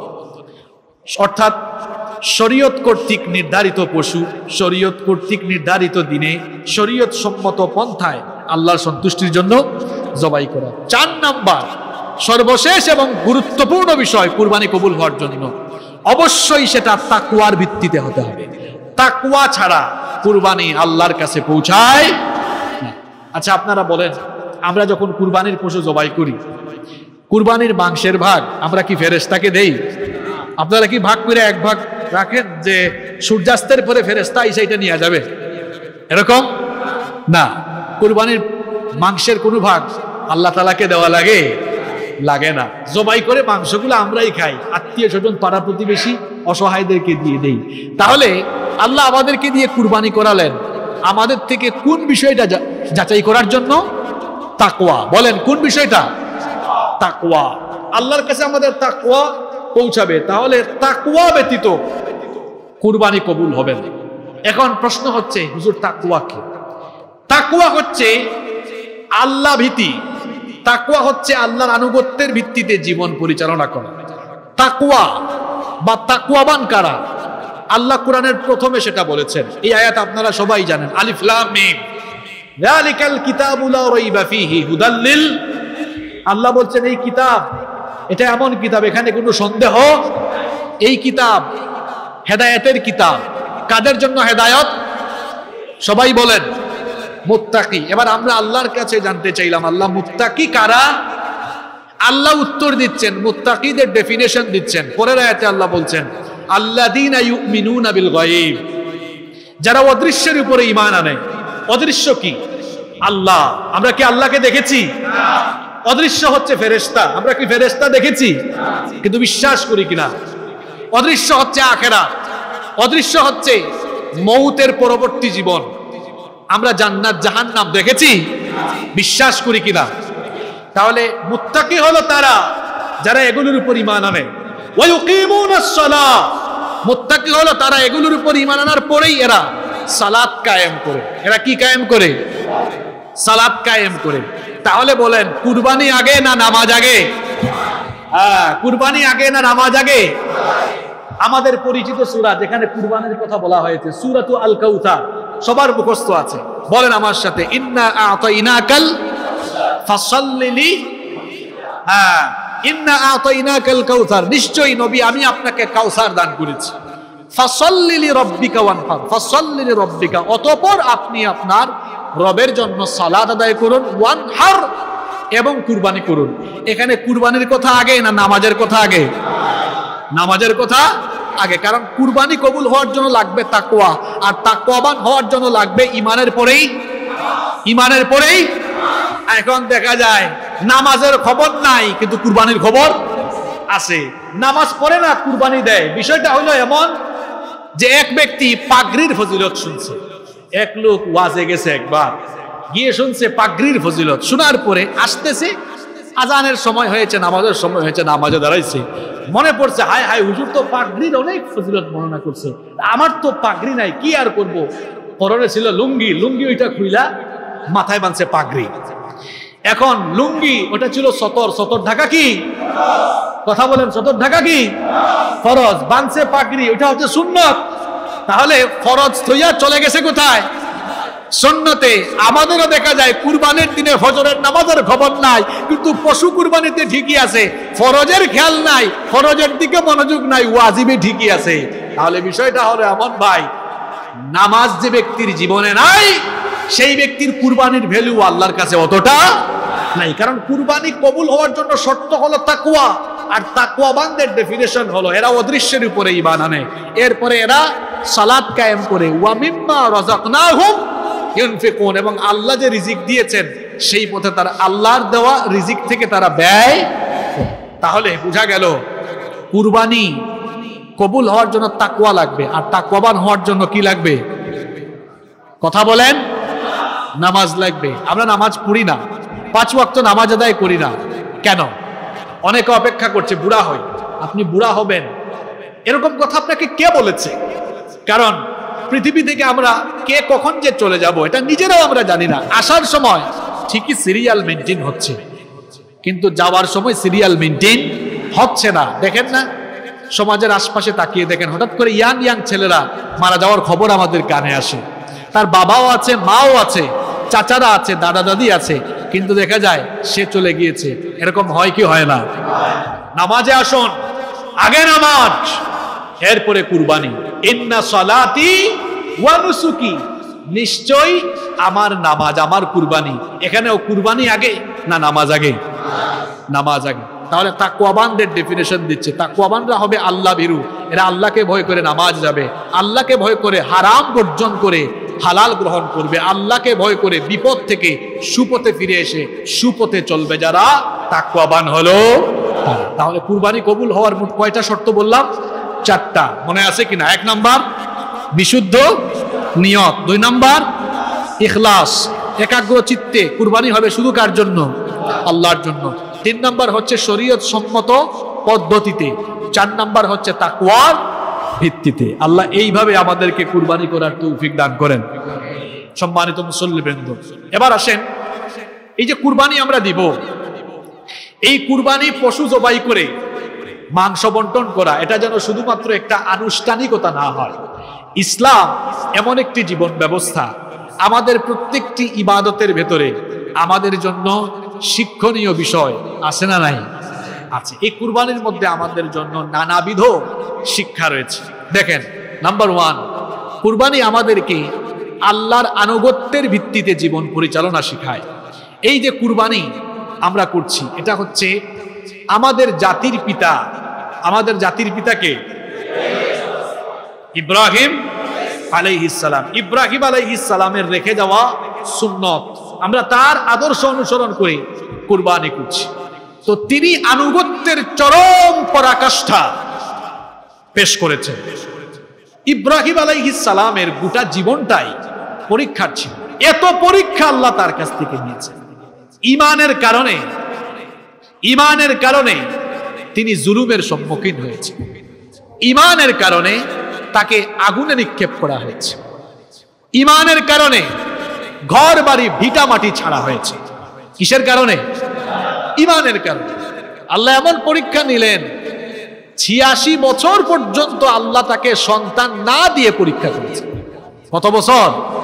অর্থাৎ শরীয়ত কর্তৃক নির্ধারিত পশু, শরীয়ত কর্তৃক নির্ধারিত দিনে, শরীয়ত সম্মত পন্থায় আল্লাহর সন্তুষ্টির জন্য জবাই করা। 4 নাম্বার, সর্বশেষ এবং গুরুত্বপূর্ণ বিষয় কুরবানি কবুল হওয়ার জন্য অবশ্যই সেটা তাকওয়ার ভিত্তিতে হতে হবে। তাকওয়া ছাড়া কুরবানি আল্লাহর কাছে পৌঁছায় না। আচ্ছা, আপনারা বলেন, আমরা যখন কুরবানির পশু জবাই করি, কুরবানির মাংসের ভাগ আমরা কি ফেরেশতাকে দেই? আপনারা কি ভাগ করে এক ভাগ রাখেন যে সূর্যাস্তের পরে ফেরেশতা এসে এটা নিয়ে যাবে? এরকম না। কুরবানির মাংসের কোনো ভাগ আল্লাহ তাআলাকে দেওয়া লাগে না। জবাই করে মাংসগুলো আমরাই খাই, আত্মীয় স্বজন, পাড়া প্রতিবেশী, অসহায়দেরকে দিয়ে দেই। তাহলে আল্লাহ আমাদেরকে দিয়ে কুরবানি করালেন আমাদের থেকে কোন বিষয়টা যাচাই করার জন্য? তাকওয়া। বলেন কোন বিষয়টা? তাকওয়া। আল্লাহর কাছে আমাদের তাকওয়া পৌঁছাবে, তাহলে তাকওয়া ব্যতীত কুরবানি কবুল হবে না। এখন প্রশ্ন হচ্ছে, হুজুর তাকওয়া কি? তাকওয়া হচ্ছে আল্লাহ ভীতি, তাকওয়া হচ্ছে আল্লাহর আনুগত্যের ভিত্তিতে জীবন পরিচালনা করা। তাকওয়া বা তাকওয়াবান কারা? আল্লাহ কোরআনের প্রথমে সেটা বলেছেন। এই আয়াত আপনারা সবাই জানেন, আলিফ লাম মিম যালিকাল কিতাবু লা রাইবা ফীহি হুদাল লিল। আল্লাহ বলছেন এই কিতাব, এটা এমন কিতাব এখানে কোনো সন্দেহ, এই কিতাব হেদায়েতের কিতাব। কাদের জন্য হেদায়েত? সবাই বলেন মুত্তাকি। এবার আমরা আল্লাহর কাছে জানতে চাইলাম, আল্লাহ মুত্তাকি কারা? আল্লাহ উত্তর দিচ্ছেন, মুত্তাকিদের ডেফিনেশন দিচ্ছেন। পরের আয়াতে আল্লাহ বলছেন আল্লাযীনা ইউমিনুনা বিল গায়ব, যারা অদৃশ্যের উপরে ঈমান আনে। অদৃশ্য কি? আল্লাহ। আমরা কি আল্লাহকে দেখেছি? অদৃশ্য হচ্ছে ফেরেশতা। আমরা কি ফেরেশতা দেখেছি? কিন্তু বিশ্বাস করি কিনা? অদৃশ্য হচ্ছে আখিরাত, অদৃশ্য হচ্ছে মউতের পরবর্তী জীবন। আমরা জান্নাত জাহান্নাম দেখেছি? বিশ্বাস করি কিনা? তাহলে মুত্তাকি হলো তারা যারা এগুলোর উপর ঈমান আনে। ওয়া ইউকিমুনাস সালাহ, মুত্তাকি হলো তারা এগুলোর উপর ঈমান আনার পরেই এরা সালাত কায়েম করে। এরা কি কায়েম করে? সালাত কায়েম করে। তাহলে বলেন কুরবানি আগে না নামাজ আগে? কুরবানি আগে না নামাজ আগে? আমাদের পরিচিত সূরা যেখানে কুরবানির কথা বলা হয়েছে, সূরাতু আল কাউসার, সবার মুখস্থ আছে। বলেন আমার সাথে, ইন্না আ'তাইনাকাল ফাসাল্লি। ইন্না আ'তাইনাকাল কাউসার, নিশ্চয়ই নবী আমি আপনাকে কাউসার দান করেছি। ফাসাল্লি লিরাব্বিকা ওয়ানহার, ফাসাল্লি লিরাব্বিকা, অতঃপর আপনি আপনার রবের জন্য সালাত আদায় করুন, ওয়ানহার, এবং কুরবানি করুন। এখানে কুরবানির কথা আগে না নামাজের কথা আগে? নামাজের কথা আগে, কারণ কুরবানি কবুল হওয়ার জন্য লাগবে তাকওয়া, আর তাকওয়াবান হওয়ার জন্য লাগবে ঈমানের পরেই। ঈমানের পরেই। এখন দেখা যায় নামাজের খবর নাই কিন্তু কুরবানির খবর আছে। নামাজ পড়ে না, কুরবানি দেয়। বিষয়টা হলো এমন যে এক ব্যক্তি পাগড়ির ফজিলত শুনছে। এক লোক ওয়াজে গেছে, একবার গিয়ে শুনছে পাগড়ির ফজিলত। শোনার পরে আসতেছে, আজানের সময় হয়েছে, নামাজের সময় হয়েছে, নামাজে দাঁড়াইছে। মনে পড়ছে, হায় হায়, হুজুর তো পাগড়ির অনেক ফজিলত বর্ণনা করছে, আমার তো পাগড়ি নাই, কি আর করব। পরনে ছিল লুঙ্গি, লুঙ্গি ওইটা খুইলা মাথায় বাঁধছে পাগড়ি। এখন লুঙ্গি ওটা ছিল সতর, সতর ঢাকা কি? কথা বলেন, সতর ঢাকা কি? ফরজ। বাঁধছে পাগড়ি, ওটা হচ্ছে সুন্নত। তাহলে ফরজ থইয়া চলে গেছে কোথায়? সুন্নতে। আমাদেরও দেখা যায় কুরবানির দিনে ফজরের নামাজের খবর নাই, কিন্তু পশু কুরবানিতে ঠিকই আছে। ফরজের খেয়াল নাই, ফরজের দিকে মনোযোগ নাই, ওয়াজিবে ঠিকই আছে। তাহলে বিষয়টা হলো এমন ভাই, নামাজ যে ব্যক্তির জীবনে নাই, সেই ব্যক্তির কুরবানির ভ্যালু আল্লাহর কাছে অতটা নাই। কারণ কুরবানি কবুল হওয়ার জন্য শর্ত হলো তাকওয়া, আর তাকওয়াবানদের ডেফিনেশন হলো এরা অদৃশ্যের উপরে ঈমান আনে, এরপরে এরা সালাত কায়েম করে, ওয়া মিম্মা রাযাকনাহুম ইউনফিকুন, এবং আল্লাহ যে রিজিক দিয়েছেন সেই পথে তারা আল্লাহর দেওয়া রিজিক থেকে তারা ব্যয়। তাহলে বোঝা গেল কুরবানি কবুল হওয়ার জন্য তাকওয়া লাগবে, আর তাকওয়াবান হওয়ার জন্য কি লাগবে? কথা বলেন, নামাজ লাগবে। আমরা নামাজ পড়ি না, 5 ওয়াক্ত নামাজ আদায় করি না কেন? অনেকে অপেক্ষা করছে বুড়া হই। আপনি বুড়া হবেন এরকম কথা আপনাকে কে বলেছে? কারণ পৃথিবী থেকে আমরা কে কখন যে চলে যাব এটা নিজেরাও আমরা জানি না। আসার সময় ঠিকই সিরিয়াল মেনটেন হচ্ছে, কিন্তু যাওয়ার সময় সিরিয়াল মেনটেন হচ্ছে না। দেখেন না, সমাজের আশপাশে তাকিয়ে দেখেন, হঠাৎ করে ইয়াং ছেলেরা মারা যাওয়ার খবর আমাদের কানে আসে। তার বাবাও আছে, মাও আছে, চাচারা আছে, দাদা দাদি আছে, কিন্তু দেখা যায় সে চলে গিয়েছে। এরকম হয় কি হয় না? নামাজে আসুন, আগে নামাজ, এরপরে কুরবানি। ইন্না সালাতি ওয়া নুসুকি, নিশ্চয়ই আমার নামাজ, আমার কুরবানি। এখানেও কুরবানি আগে না নামাজ আগে? নামাজ আগে। তাহলে তাকওয়াবানদের ডেফিনেশন দিচ্ছে, তাকওয়াবানরা হবে আল্লাহ ভীরু। এরা আল্লাহকে ভয় করে নামাজ যাবে, আল্লাহকে ভয় করে হারাম বর্জন করে হালাল গ্রহণ করবে, আল্লাহকে ভয় করে বিপদ থেকে সুপথে ফিরে এসে সুপথে চলবে যারা, তাকওয়াবান হলো তারা। তাহলে কুরবানি কবুল হওয়ার মোট কয়টা শর্ত বললাম? 4টা। মনে আছে কিনা? 1 নাম্বার বিশুদ্ধ নিয়ত, 2 নাম্বার ইখলাস, একাগ্র চিত্তে কুরবানি হবে শুধু কার জন্য? আল্লাহর জন্য। 3 নাম্বার হচ্ছে শরীয়ত সম্মত পদ্ধতিতে, 4 নাম্বার হচ্ছে তাকওয়ার ভিত্তিতে। আল্লাহ এইভাবে আমাদেরকে কুরবানি করার তৌফিক দান করেন। সম্মানিত মুসল্লিবৃন্দ, এবার আসেন, এই যে কুরবানি আমরা দিব, এই কুরবানি পশু জবাই করে মাংস বন্টন করা, এটা যেন শুধুমাত্র একটা আনুষ্ঠানিকতা না হয়। ইসলাম এমন একটি জীবন ব্যবস্থা, আমাদের প্রত্যেকটি ইবাদতের ভেতরে আমাদের জন্য শিক্ষণীয় বিষয় আছে না নাই? আছে। এই কুরবানির মধ্যে আমাদের জন্য নানাবিধ শিক্ষা রয়েছে। দেখেন, নাম্বার 1, কুরবানি আমাদেরকে আল্লাহর আনুগত্যের ভিত্তিতে জীবন পরিচালনা শেখায়। এই যে কুরবানি আমরা করছি, এটা হচ্ছে আমাদের জাতির পিতা। আমাদের জাতির পিতাকে ইব্রাহিম আলাইহিস সালাম। ইব্রাহিম আলাইহিস সালামের রেখে যাওয়া সুন্নত, আমরা তার আদর্শ অনুসরণ করে কুরবানি করছি। তো তিনি আনুগত্যের চরম পরাকাষ্ঠা পেশ করেছেন। ইব্রাহিম আলাইহিস সালামের গোটা জীবনটাই পরীক্ষার ছিল। এত পরীক্ষা আল্লাহ তার কাছ থেকে নিয়েছেন। ইমানের কারণে তিনি জুলুমের সম্মুখীন হয়েছে। ইমানের কারণে তাকে আগুনে নিক্ষেপ করা হয়েছে। ইমানের কারণে ঘর বাড়ি ভিটা মাটি ছাড়া হয়েছে। কিসের কারণে? ইমানের কারণে। আল্লাহ এমন পরীক্ষা নিলেন, 86 বছর পর্যন্ত আল্লাহ তাকে সন্তান না দিয়ে পরীক্ষা করেছে। কত বছর?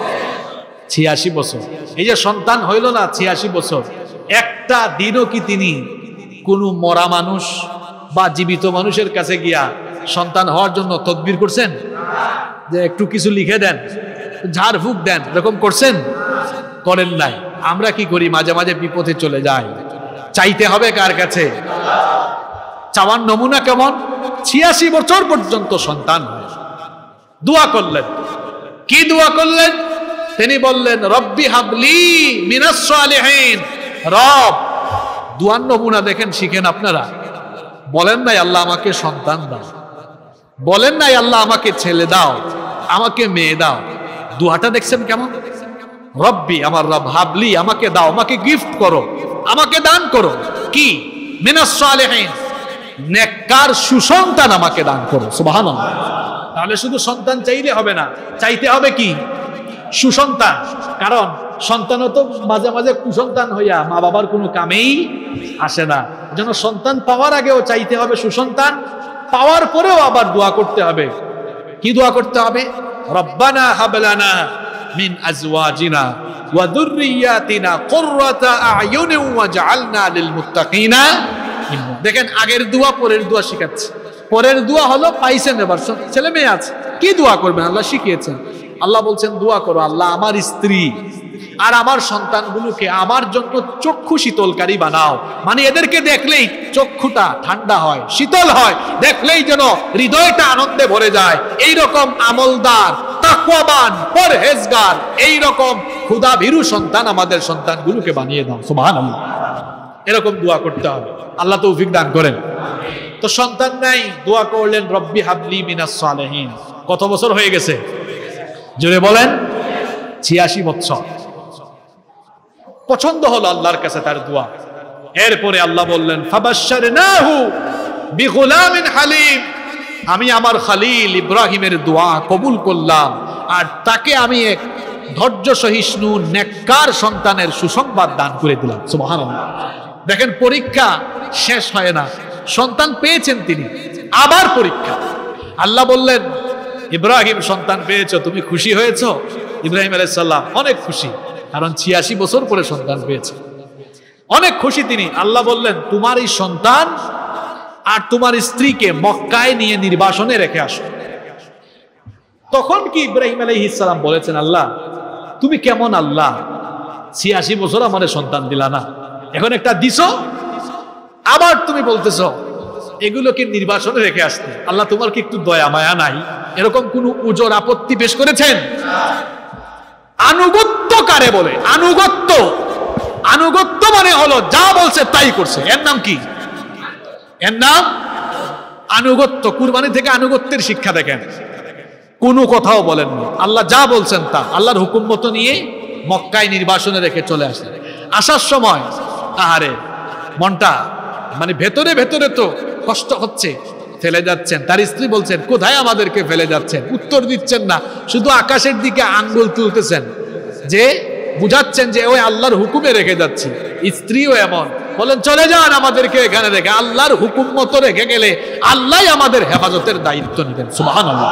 86 বছর। এই যে সন্তান হইল না 86 বছর, একটা দিনও কি তিনি কোনো মরা মানুষ বা জীবিত মানুষের কাছে গিয়া সন্তান হওয়ার জন্য তদবির করছেন? যে একটু কিছু লিখে দেন, ঝাড়ফুঁক দেন, এরকম করছেন? করেন নাই। আমরা কি করি? মাঝে মাঝে বিপদে চলে যাই, চাইতে হবে কার কাছে? চাওয়ার নমুনা কেমন? 86 বছর পর্যন্ত সন্তান হয়, দোয়া করলেন। কি দোয়া করলেন? তিনি বললেন, রব্বি হাবলি মিনাস সালিহিন। রব, দোয়ার নমুনা দেখেন, শিখেন আপনারা। বলেন নাই আল্লাহ আমাকে সন্তান দাও, বলেন নাই আল্লাহ আমাকে ছেলে দাও, আমাকে মেয়ে দাও। দোয়াটা দেখছেন কেমন? রব্বি, আমার রব, হাবলি, আমাকে দাও, আমাকে গিফট করো, আমাকে দান করো। কি? মিনাস সালিহিন, নেককার সুসন্তান আমাকে দান করো। সুবহানাল্লাহ। তাহলে শুধু সন্তান চাইলে হবে না, চাইতে হবে কি? সুসন্তান। কারণ সন্তানও তো মাঝে মাঝে কুসন্তান হইয়া মা বাবার কোনো কামেই আসে না। যেন সন্তান পাওয়ার আগেও চাইতে হবে সুসন্তান, পাওয়ার পরেও আবার দোয়া করতে হবে। কি দোয়া করতে হবে? রব্বানা হাবলানা মিন আজওয়াজিনা ওয়া যুররিয়াতিনা কুররাতা আ'য়ুনিন ওয়াজআলনা লিল মুত্তাকিনা। দেখেন, আগের দোয়া পরের দোয়া শিখাচ্ছে। পরের দোয়া হলো পাইছেন, এবার ছেলে মেয়ে আছে, কি দোয়া করবেন? আল্লাহ শিখিয়েছেন। আল্লাহ বলছেন দোয়া করো, আল্লাহ আমার স্ত্রী আর আমার সন্তানগুলোকে আমার জন্য চক্ষু শীতলকারী বানাও। মানে এদেরকে দেখলেই চক্ষুটা ঠান্ডা হয়, শীতল হয়, দেখলেই যেন হৃদয়টা আনন্দে ভরে যায়। এইরকম আমলদার, তাকওয়াবান, পরহেজগার, এইরকম ক্ষুধা ভীরু সন্তান আমাদের সন্তানগুলোকে বানিয়ে দাও। সুবহানাল্লাহ। এরকম দোয়া করতে হবে। আল্লাহ তৌফিক দান করেন। তো সন্তান নাই, দোয়া করলেন রব্বি হাবলি মিনাস সালিহিন। কত বছর হয়ে গেছে জোরে বলেন? 86 বছর। পছন্দ হলো আল্লাহর কাছে তার দোয়া। এরপরে আল্লাহ বললেন ফাবাশশারনাহু বিগুলামিন হালিম, আমি আমার খলিল ইব্রাহিমের দোয়া কবুল করলাম আর তাকে আমি এক ধৈর্য সহিষ্ণু নেককার সন্তানের সুসংবাদ দান করে দিলাম। সুবহানাল্লাহ। দেখেন পরীক্ষা শেষ হয় না, সন্তান পেয়েছেন তিনি, আবার পরীক্ষা। আল্লাহ বললেন ইব্রাহিম সন্তান পেয়েছো, তুমি খুশি হয়েছো? ইব্রাহিম আলাইহিস সালাম অনেক খুশি, কারণ 86 বছর পরে সন্তান পেয়েছে, অনেক খুশি তিনি। আল্লাহ বললেন তোমার এই সন্তান আর তোমার স্ত্রীকে মক্কায় নিয়ে নির্বাসনে রেখে আসো। তখন কি ইব্রাহিম আলাইহিস সালাম বলেছেন আল্লাহ তুমি কেমন আল্লাহ, 86 বছর আমাদের সন্তান দিলা না, এখন একটা দিছো, আবার তুমি বলতেছো এগুলোকে নির্বাসনে রেখে আসতে। আল্লাহ তোমার কি একটু দয়া মায়া নাই? এরকম কোন উজর আপত্তি পেশ করেছেন? আনুগত্য কারে বলে? আনুগত্য, আনুগত্য মানে হলো যা বলছে তাই করছে, এর নাম কি? এর নাম আনুগত্য। কুরবানি থেকে আনুগত্যের শিক্ষা দেখেন, কোনো কথাও বলেননি, আল্লাহ যা বলছেন তা, আল্লাহর হুকুম মতো নিয়ে মক্কায় নির্বাসনে রেখে চলে আসলেন। আসার সময় আহারে মনটা মানে ভেতরে ভেতরে তো কষ্ট হচ্ছে, ফেলে যাচ্ছেন। তার স্ত্রী বলছেন কোথায় আমাদেরকে ফেলে যাচ্ছেন? উত্তর দিচ্ছেন না, শুধু আকাশের দিকে আঙ্গুল তুলতেছেন, যে বুঝাচ্ছেন যে ওই আল্লাহর হুকুমে রেখে যাচ্ছি। স্ত্রীও এমন বলেন চলে যান আমাদেরকে এখানে রেখে, আল্লাহর হুকুম মতো রেখে গেলে আল্লাহ আমাদের হেফাজতের দায়িত্ব নিলেন। সুবহানাল্লাহ।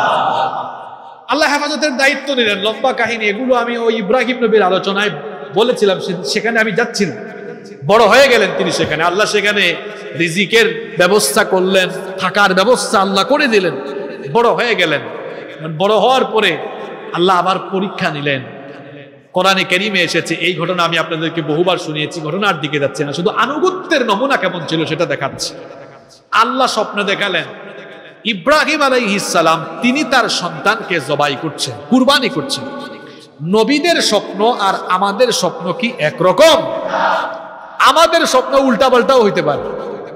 আল্লাহ হেফাজতের দায়িত্ব নিলেন। লম্বা কাহিনী, এগুলো আমি ওই ইব্রাহিম নবীর আলোচনায় বলেছিলাম, সেখানে আমি যাচ্ছি না। বড় হয়ে গেলেন তিনি সেখানে, আল্লাহ সেখানে রিজিকের ব্যবস্থা করলেন, থাকার ব্যবস্থা আল্লাহ করে দিলেন, বড় হয়ে গেলেন। বড় হওয়ার পরে আল্লাহ আবার পরীক্ষা নিলেন। কোরআনে কারীমে এসেছে, এই ঘটনা আমি আপনাদেরকে বহুবার শুনিয়েছি, ঘটনার দিকে যাচ্ছে না, শুধু আনুগত্যের নমুনা কেমন ছিল সেটা দেখাচ্ছি। আল্লাহ স্বপ্নে দেখালেন ইব্রাহিম আলাইহিস সালাম তিনি তার সন্তানকে জবাই করছেন, কুরবানি করছেন। নবীদের স্বপ্ন আর আমাদের স্বপ্ন কি একরকম? আমাদের স্বপ্ন উল্টাপাল্টাও হইতে পারে,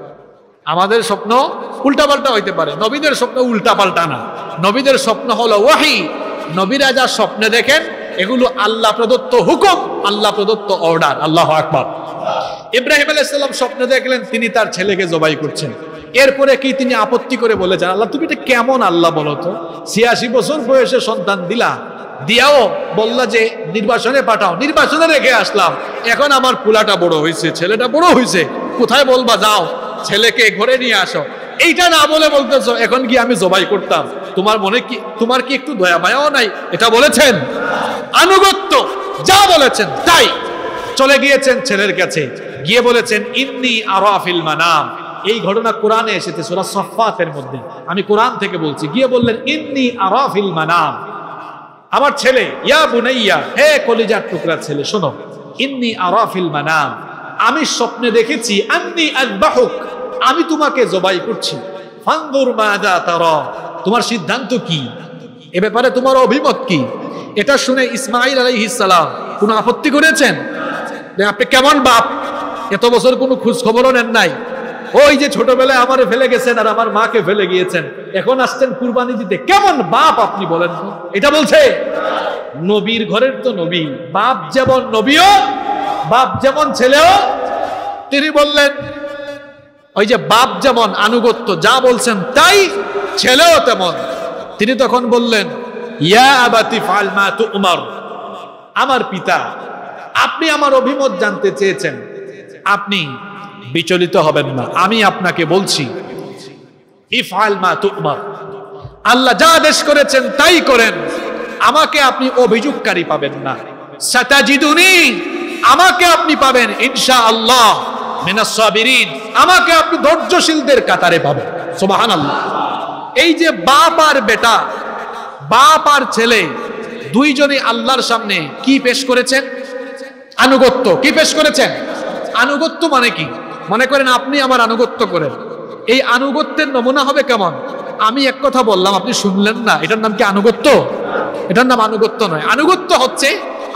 আমাদের স্বপ্ন উল্টাপাল্টা হইতে পারে, নবীদের স্বপ্ন উল্টাপাল্টা না। নবীদের স্বপ্ন হলো ওয়াহি, নবীরা যা স্বপ্নে দেখেন এগুলো আল্লাহ প্রদত্ত হুকুম, আল্লাহ প্রদত্ত অর্ডার। আল্লাহু আকবার। ইব্রাহিম আলাইহিস সালাম স্বপ্নে দেখলেন তিনি তার ছেলেকে জবাই করছেন। এরপরে কি তিনি আপত্তি করে বলেছেন আল্লাহ তুমি এটা কেমন আল্লাহ বলো তো, 86 বছর বয়সে সন্তান দিলা, দিয়াও বললা যে নির্বাসনে পাঠাও, নির্বাসনে রেখে আসলাম, এখন আমার পোলাটা বড় হয়েছে, ছেলেটা বড় হয়েছে, কোথায় বলবা যাও ছেলেকে ঘরে নিয়ে আসো, এইটা না বলে বলতেছো এখন কি আমি জবাই করতাম? তোমার মনে কি, তোমার কি একটু দয়া মায়াও নাই? এটা বলেছেন আনুগত্য, যা বলেছেন তাই। চলে গিয়েছেন ছেলের কাছে, গিয়ে বলেছেন ইন্নী আরা ফিল মানাম। এই ঘটনা কোরআনে এসেছে সূরা সাফফাতের মধ্যে, আমি কোরআন থেকে বলছি। গিয়ে বললেন ইন্নী আরা ফিল মানাম, আমার ছেলে, ইয়া বুনাইয়া, হে কলিজার টুকরা ছেলে শোনো, ইন্নী আরা ফিল মানাম, আমি স্বপ্নে দেখেছি, আন্নী আযবাহুক, আমি তোমাকে জবাই করছি, ফানজুর মাযা তারা, তোমার সিদ্ধান্ত কি, এ ব্যাপারে তোমার অভিমত কি? এটা শুনে ইসমাঈল আলাইহিস সালাম কোনো আপত্তি করেছেন? আপনি কেমন বাপ, এত বছর কোনো খোঁজ খবরও নেন নাই, ওই যে ছোটবেলায় আমারে ফেলে গেছেন আর আমার মাকে ফেলে গিয়েছেন, এখন আসছেন কুরবানি দিতে, কেমন বাপ আপনি বলেন? এটা বলছে নবীর ঘরের তো নবী, বাপ যেমন নবীও, বাপ যেমন ছেলেও। তিনি বললেন ওই যে বাপ যেমন আনুগত্য, যা বলছেন তাই, ছেলেও তেমন। তিনি তখন বললেন ইয়া আবাতি ফাল মা তুমার, আমার পিতা আপনি আমার অভিমত জানতে চেয়েছেন, আপনি বিচলিত হবেন না, আমি আপনাকে বলছি ইফআল মা তুমার, আল্লাহ যা আদেশ করেছেন তাই করেন, আমাকে আপনি অভিযোগকারী পাবেন না। সাতাজিদুনি, আমাকে আপনি পাবেন ইনশাআল্লাহ মিনাস সাবিরিন, আমাকে আপনি ধৈর্যশীলদের কাতারে পাবেন। সুবহানাল্লাহ। এই যে বাপ আর বেটা, বাপ আর ছেলে, দুইজনই আল্লাহর সামনে কি পেশ করেছেন? আনুগত্য। কি পেশ করেছেন? আনুগত্য মানে কি? মনে করেন আপনি আমার আনুগত্য করেন, এই আনুগত্যের নমুনা হবে কেমন? আমি এক কথা বললাম আপনি শুনলেন না, এটার নাম কি আনুগত্য? এটার নাম আনুগত্য নয়। আনুগত্য হচ্ছে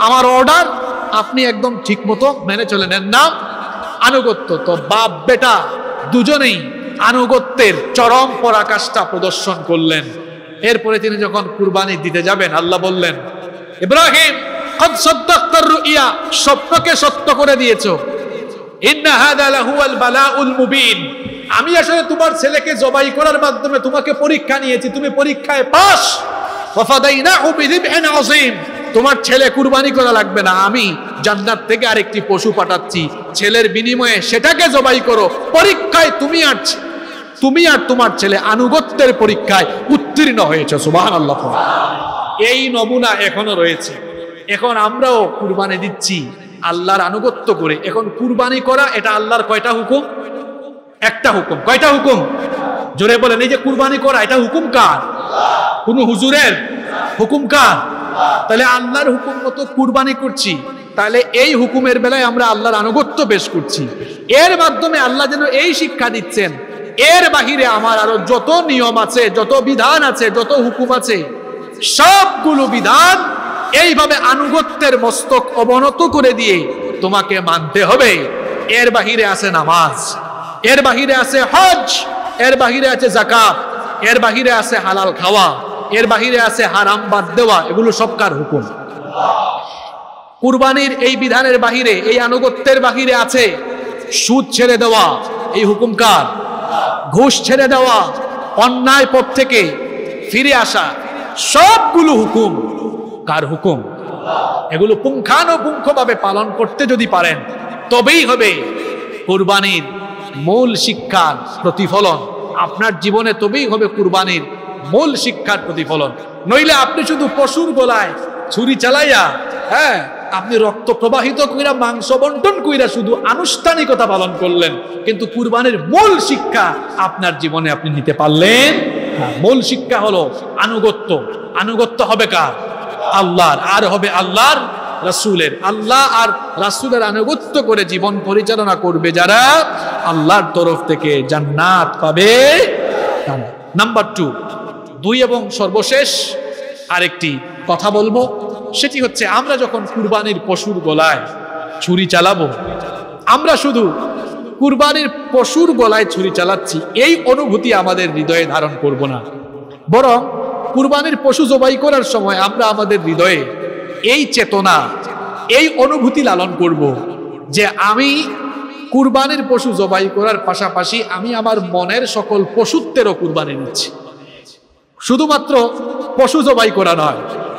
আমার অর্ডার আপনি একদম ঠিক মতো মেনে চলে নেন না, আনুগত্য। তো বাপ বেটা দুজনেই আনুগত্যের চরম পরাকাষ্ঠা প্রদর্শন করলেন। এরপরে তিনি যখন কুরবানি দিতে যাবেন, আল্লাহ বললেন, ইব্রাহিম কদ সাদ্দাক্তার রুইয়া, স্বপ্নকে সত্য করে দিয়েছো। ইন্না হাযা লাহুয়াল বালাউল মুবিন, আমি আসলে তোমার ছেলেকে জবাই করার মাধ্যমে তোমাকে পরীক্ষা নিয়েছি, তুমি পরীক্ষায় পাস। ওয়াফাদাইনাহু বিযিবহিন আযীম, তোমার ছেলে কুরবানি করা লাগবে না, আমি জান্নাত থেকে আরেকটি পশু পাঠাচ্ছি, ছেলের বিনিময়ে সেটাকে জবাই করো। পরীক্ষায় তুমি আর তোমার ছেলে আনুগত্যের পরীক্ষায় উত্তীর্ণ হয়েছে। সুবহানাল্লাহ। এই নমুনা এখনো রয়েছে। এখন আমরাও কুরবানি দিচ্ছি আল্লাহর আনুগত্য করে। এখন কুরবানি করা এটা আল্লাহর কয়টা হুকুম? একটা হুকুম। কয়টা হুকুম? জোরে বলেন। এই যে কুরবানি করা, এটা হুকুম কার? কোন হুজুরের? হুকুম কার? তাহলে আল্লাহর হুকুম মতো কুরবানি করছি, তাহলে এই হুকুমের বেলায় আমরা আল্লাহর আনুগত্য পেশ করছি। এর মাধ্যমে আল্লাহ যেন এই শিক্ষা দিচ্ছেন, এর বাহিরে আমার আরো যত নিয়ম আছে, যত বিধান আছে, যত হুকুম আছে, সবগুলো বিধান এইভাবে আনুগত্যের মস্তক অবনত করে দিয়ে তোমাকে মানতে হবে। এর বাহিরে আছে নামাজ, এর বাহিরে আছে হজ, এর বাহিরে আছে যাকাত, এর বাহিরে আছে হালাল খাওয়া, এর বাহিরে আছে হারাম বাদ দেওয়া, এগুলো সব কার হুকুম? কুরবানির এই বিধানের বাহিরে, এই আনুগত্যের বাহিরে আছে সুদ ছেড়ে দেওয়া, এই হুকুম কার? ঘুষ ছেড়ে দেওয়া, অন্যায় পথ থেকে ফিরে আসা, সবগুলো হুকুম কার হুকুম? এগুলো পুঙ্খানুপুঙ্খভাবে পালন করতে যদি পারেন, তবেই হবে কুরবানির মূল শিক্ষার প্রতিফলন আপনার জীবনে, তবেই হবে কুরবানির মূল শিক্ষার প্রতিফলন। নইলে আপনি শুধু পশুর গলায় ছুরি চালাইয়া, আপনি রক্ত প্রবাহিত কইরা, মাংস বন্টন কইরা শুধু আনুষ্ঠানিকতা পালন করলেন, কিন্তু কুরবানির মূল শিক্ষা আপনার জীবনে আপনি নিতে পারলেন না। মূল শিক্ষা হলো আনুগত্য। আনুগত্য হবে কার? আল্লাহর, আর হবে আল্লাহর রাসূলের। আল্লাহ আর রাসূলের আনুগত্য করে জীবন পরিচালনা করবে যারা, আল্লাহর তরফ থেকে জান্নাত পাবে তারা। নাম্বার 2 এবং সর্বশেষ আরেকটি কথা বলবো, সেটি হচ্ছে আমরা যখন কুরবানির পশুর গলায় ছুরি চালাবো, আমরা শুধু কুরবানির পশুর গলায় ছুরি চালাচ্ছি এই অনুভূতি আমাদের হৃদয়ে ধারণ করব না, বরং কুরবানির পশু জবাই করার সময় আমরা আমাদের হৃদয়ে এই চেতনা, এই অনুভূতি লালন করব যে আমি কুরবানির পশু জবাই করার পাশাপাশি আমি আমার মনের সকল পশুত্বেরও কুরবানি নিচ্ছি। শুধুমাত্র পশু জবাই করা নয়,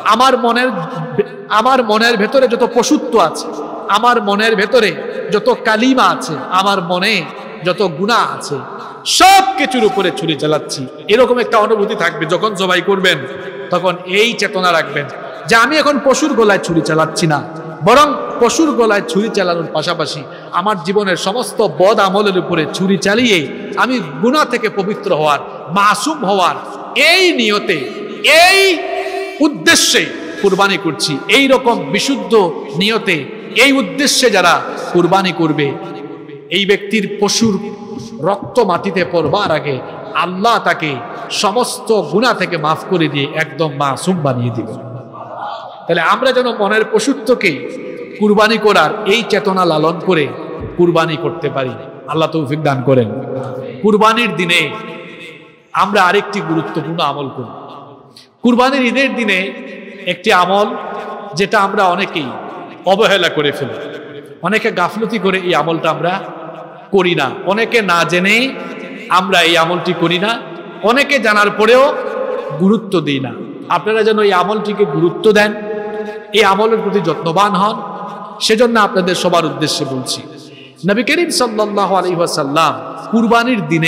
আমার মনের ভেতরে যত পশুত্ব আছে, আমার মনের ভেতরে যত কালিমা আছে, আমার মনে যত গুনাহ আছে, সব কিছুর উপরে ছুরি চালাচ্ছি, এরকম একটা অনুভূতি থাকবে। যখন জবাই করবেন তখন এই চেতনা রাখবেন যে আমি এখন পশুর গলায় ছুরি চালাচ্ছি না, বরং পশুর গলায় ছুরি চালানোর পাশাপাশি আমার জীবনের সমস্ত বদ আমলের উপরে ছুরি চালিয়ে আমি গুনাহ থেকে পবিত্র হওয়ার, মাসুম হওয়ার এই নিয়তে, এই উদ্দেশ্যে কুরবানি করছি। এই রকম বিশুদ্ধ নিয়তে, এই উদ্দেশ্যে যারা কুরবানি করবে, এই ব্যক্তির পশুর রক্ত মাটিতে পড়বার আগে আল্লাহ তাকে সমস্ত গুনাহ থেকে মাফ করে দিয়ে একদম মাসুম বানিয়ে দিবেন। তাহলে আমরা যেন মনের পশুত্বকে কুরবানি করার এই চেতনা লালন করে কুরবানি করতে পারি। আল্লাহ তৌফিক দান করেন। কুরবানির দিনে আমরা আরেকটি গুরুত্বপূর্ণ আমল করি। কুরবানির ঈদের দিনে একটি আমল যেটা আমরা অনেকেই অবহেলা করে ফেলি, অনেকে গাফলতি করে এই আমলটা আমরা করি না, অনেকে না জেনে আমরা এই আমলটি করি না, অনেকে জানার পরেও গুরুত্ব দিই না। আপনারা যেন এই আমলটিকে গুরুত্ব দেন, এই আমলের প্রতি যত্নবান হন, সেজন্য আপনাদের সবার উদ্দেশ্যে বলছি। নবী করিম সাল্লাল্লাহু আলাইহি ওয়াসাল্লাম কুরবানির দিনে,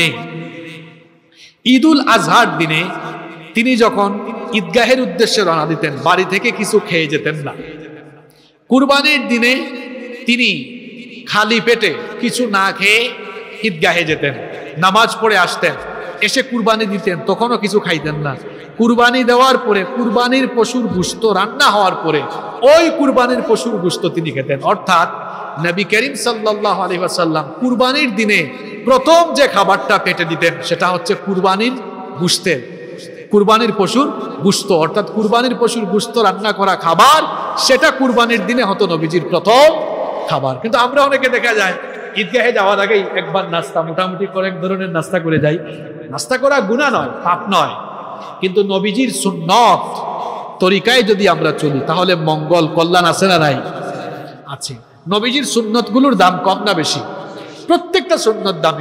ঈদুল আজহার দিনে তিনি যখন ঈদগাহের উদ্দেশ্যে রওনা দিতেন, বাড়ি থেকে কিছু খেয়ে যেতেন না। কুরবানির দিনে তিনি খালি পেটে কিছু না খেয়ে ঈদগাহে যেতেন, নামাজ পড়ে আসতেন, এসে কুরবানি দিতেন, তখনও কিছু খাইতেন না। কুরবানি দেওয়ার পরে, কুরবানির পশুর গোশত রান্না হওয়ার পরে ওই কুরবানির পশুর গোশত তিনি খেতেন। অর্থাৎ নবী করিম সাল্লাল্লাহু আলাইহি ওয়াসাল্লাম কুরবানির দিনে প্রথম যে খাবারটা পেটে দিতেন সেটা হচ্ছে কুরবানির গোশতের, কুরবানির পশুর গোশত, অর্থাৎ কুরবানির পশুর গোশত রান্না করা খাবার সেটা কুরবানির দিনে হতো নবীজির প্রথম খাবার। কিন্তু আমরা অনেকে দেখা যায় ঈদগাহে যাওয়ার আগেই একবার নাস্তা, মোটামুটি কয়েক ধরনের নাস্তা করে যাই। নাস্তা করা গুনাহ নয়, পাপ নয়, কিন্তু নবীজির সুন্নত তরিকায় যদি আমরা চলি তাহলে মঙ্গল কল্যাণ আছে না নাই? আছে। নবীজির সুন্নতগুলোর দাম কম না বেশি? প্রত্যেকটা সুন্নত দামি।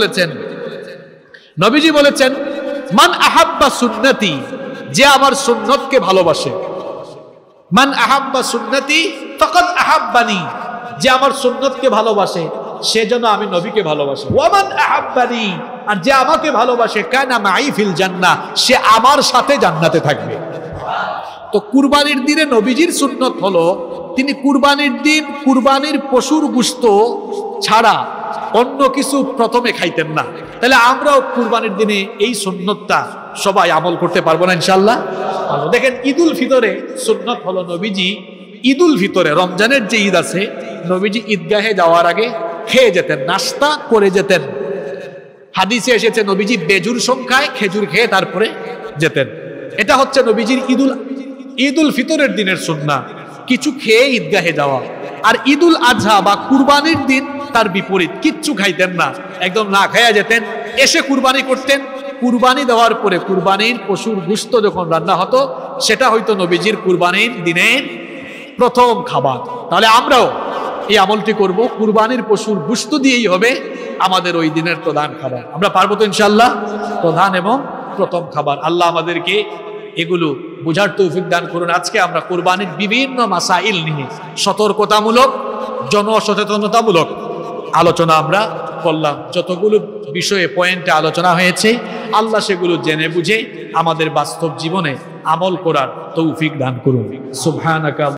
নবীজি বলেছেন মান আহাব্বা সুন্নতি, যে আমার সুন্নতকে ভালোবাসে, মান আহাব্বা সুন্নতি ফাকাদ আহাব্বানি, যে আমার সুন্নতকে ভালোবাসে সে যেন আমি নবীকে ভালোবাসে। ওয়ামান আহাব্বানি, আর যে আমাকে ভালোবাসে কানা মাই ফিল জান্নাহ, সে আমার সাথে জান্নাতে থাকবে। তো কুরবানির দিনে নবীজির সুন্নত হলো তিনি কুরবানির দিন কুরবানির পশুর গোশত ছাড়া অন্য কিছু প্রথমে খাইতেন না। তাহলে আমরাও কুরবানির দিনে এই সুন্নতটা সবাই আমল করতে পারবো না ইনশাআল্লাহ? দেখেন ঈদুল ফিতরে সুন্নত হলো নবীজি ঈদুল ফিতরে, রমজানের যে ঈদ আছে, নবীজি ঈদগাহে যাওয়ার আগে খেয়ে যেতেন, নাস্তা করে যেতেন। হাদিসে এসেছে নবীজি বেজুর সংখ্যায় খেজুর খেয়ে তারপরে যেতেন। এটা হচ্ছে নবীজির ঈদুল ফিতরের দিনের সুন্নাহ, কিছু খেয়ে ঈদগাহে যাওয়া। আর ঈদুল আজহা বা কুরবানির দিন তার বিপরীত, কিচ্ছু খাইতেন না, একদম না খাইয়া যেতেন, এসে কুরবানি করতেন। কুরবানি দেওয়ার পরে কুরবানির পশুর গোশত যখন রান্না হতো সেটা হয়তো নবীজির কুরবানির দিনের প্রথম খাবার। তাহলে আমরাও এই আমলটি করব, কুরবানির পশুর গোশত দিয়েই হবে আমাদের ওই দিনের প্রধান খাবার। আমরা পারবো তো ইনশাআল্লাহ? প্রধান এবং প্রথম খাবার। আল্লাহ আমাদেরকে এগুলো বুঝার তৌফিক দান করুন। আজকে আমরা কুরবানির বিভিন্ন মাসাইল নিয়ে সতর্কতামূলক, জনসচেতনতামূলক আলোচনা আমরা করলাম। যতগুলো বিষয়ে পয়েন্টে আলোচনা হয়েছে আল্লাহ সেগুলো জেনে বুঝে আমাদের বাস্তব জীবনে আমল করার তৌফিক দান করুন। সুবহানাকা।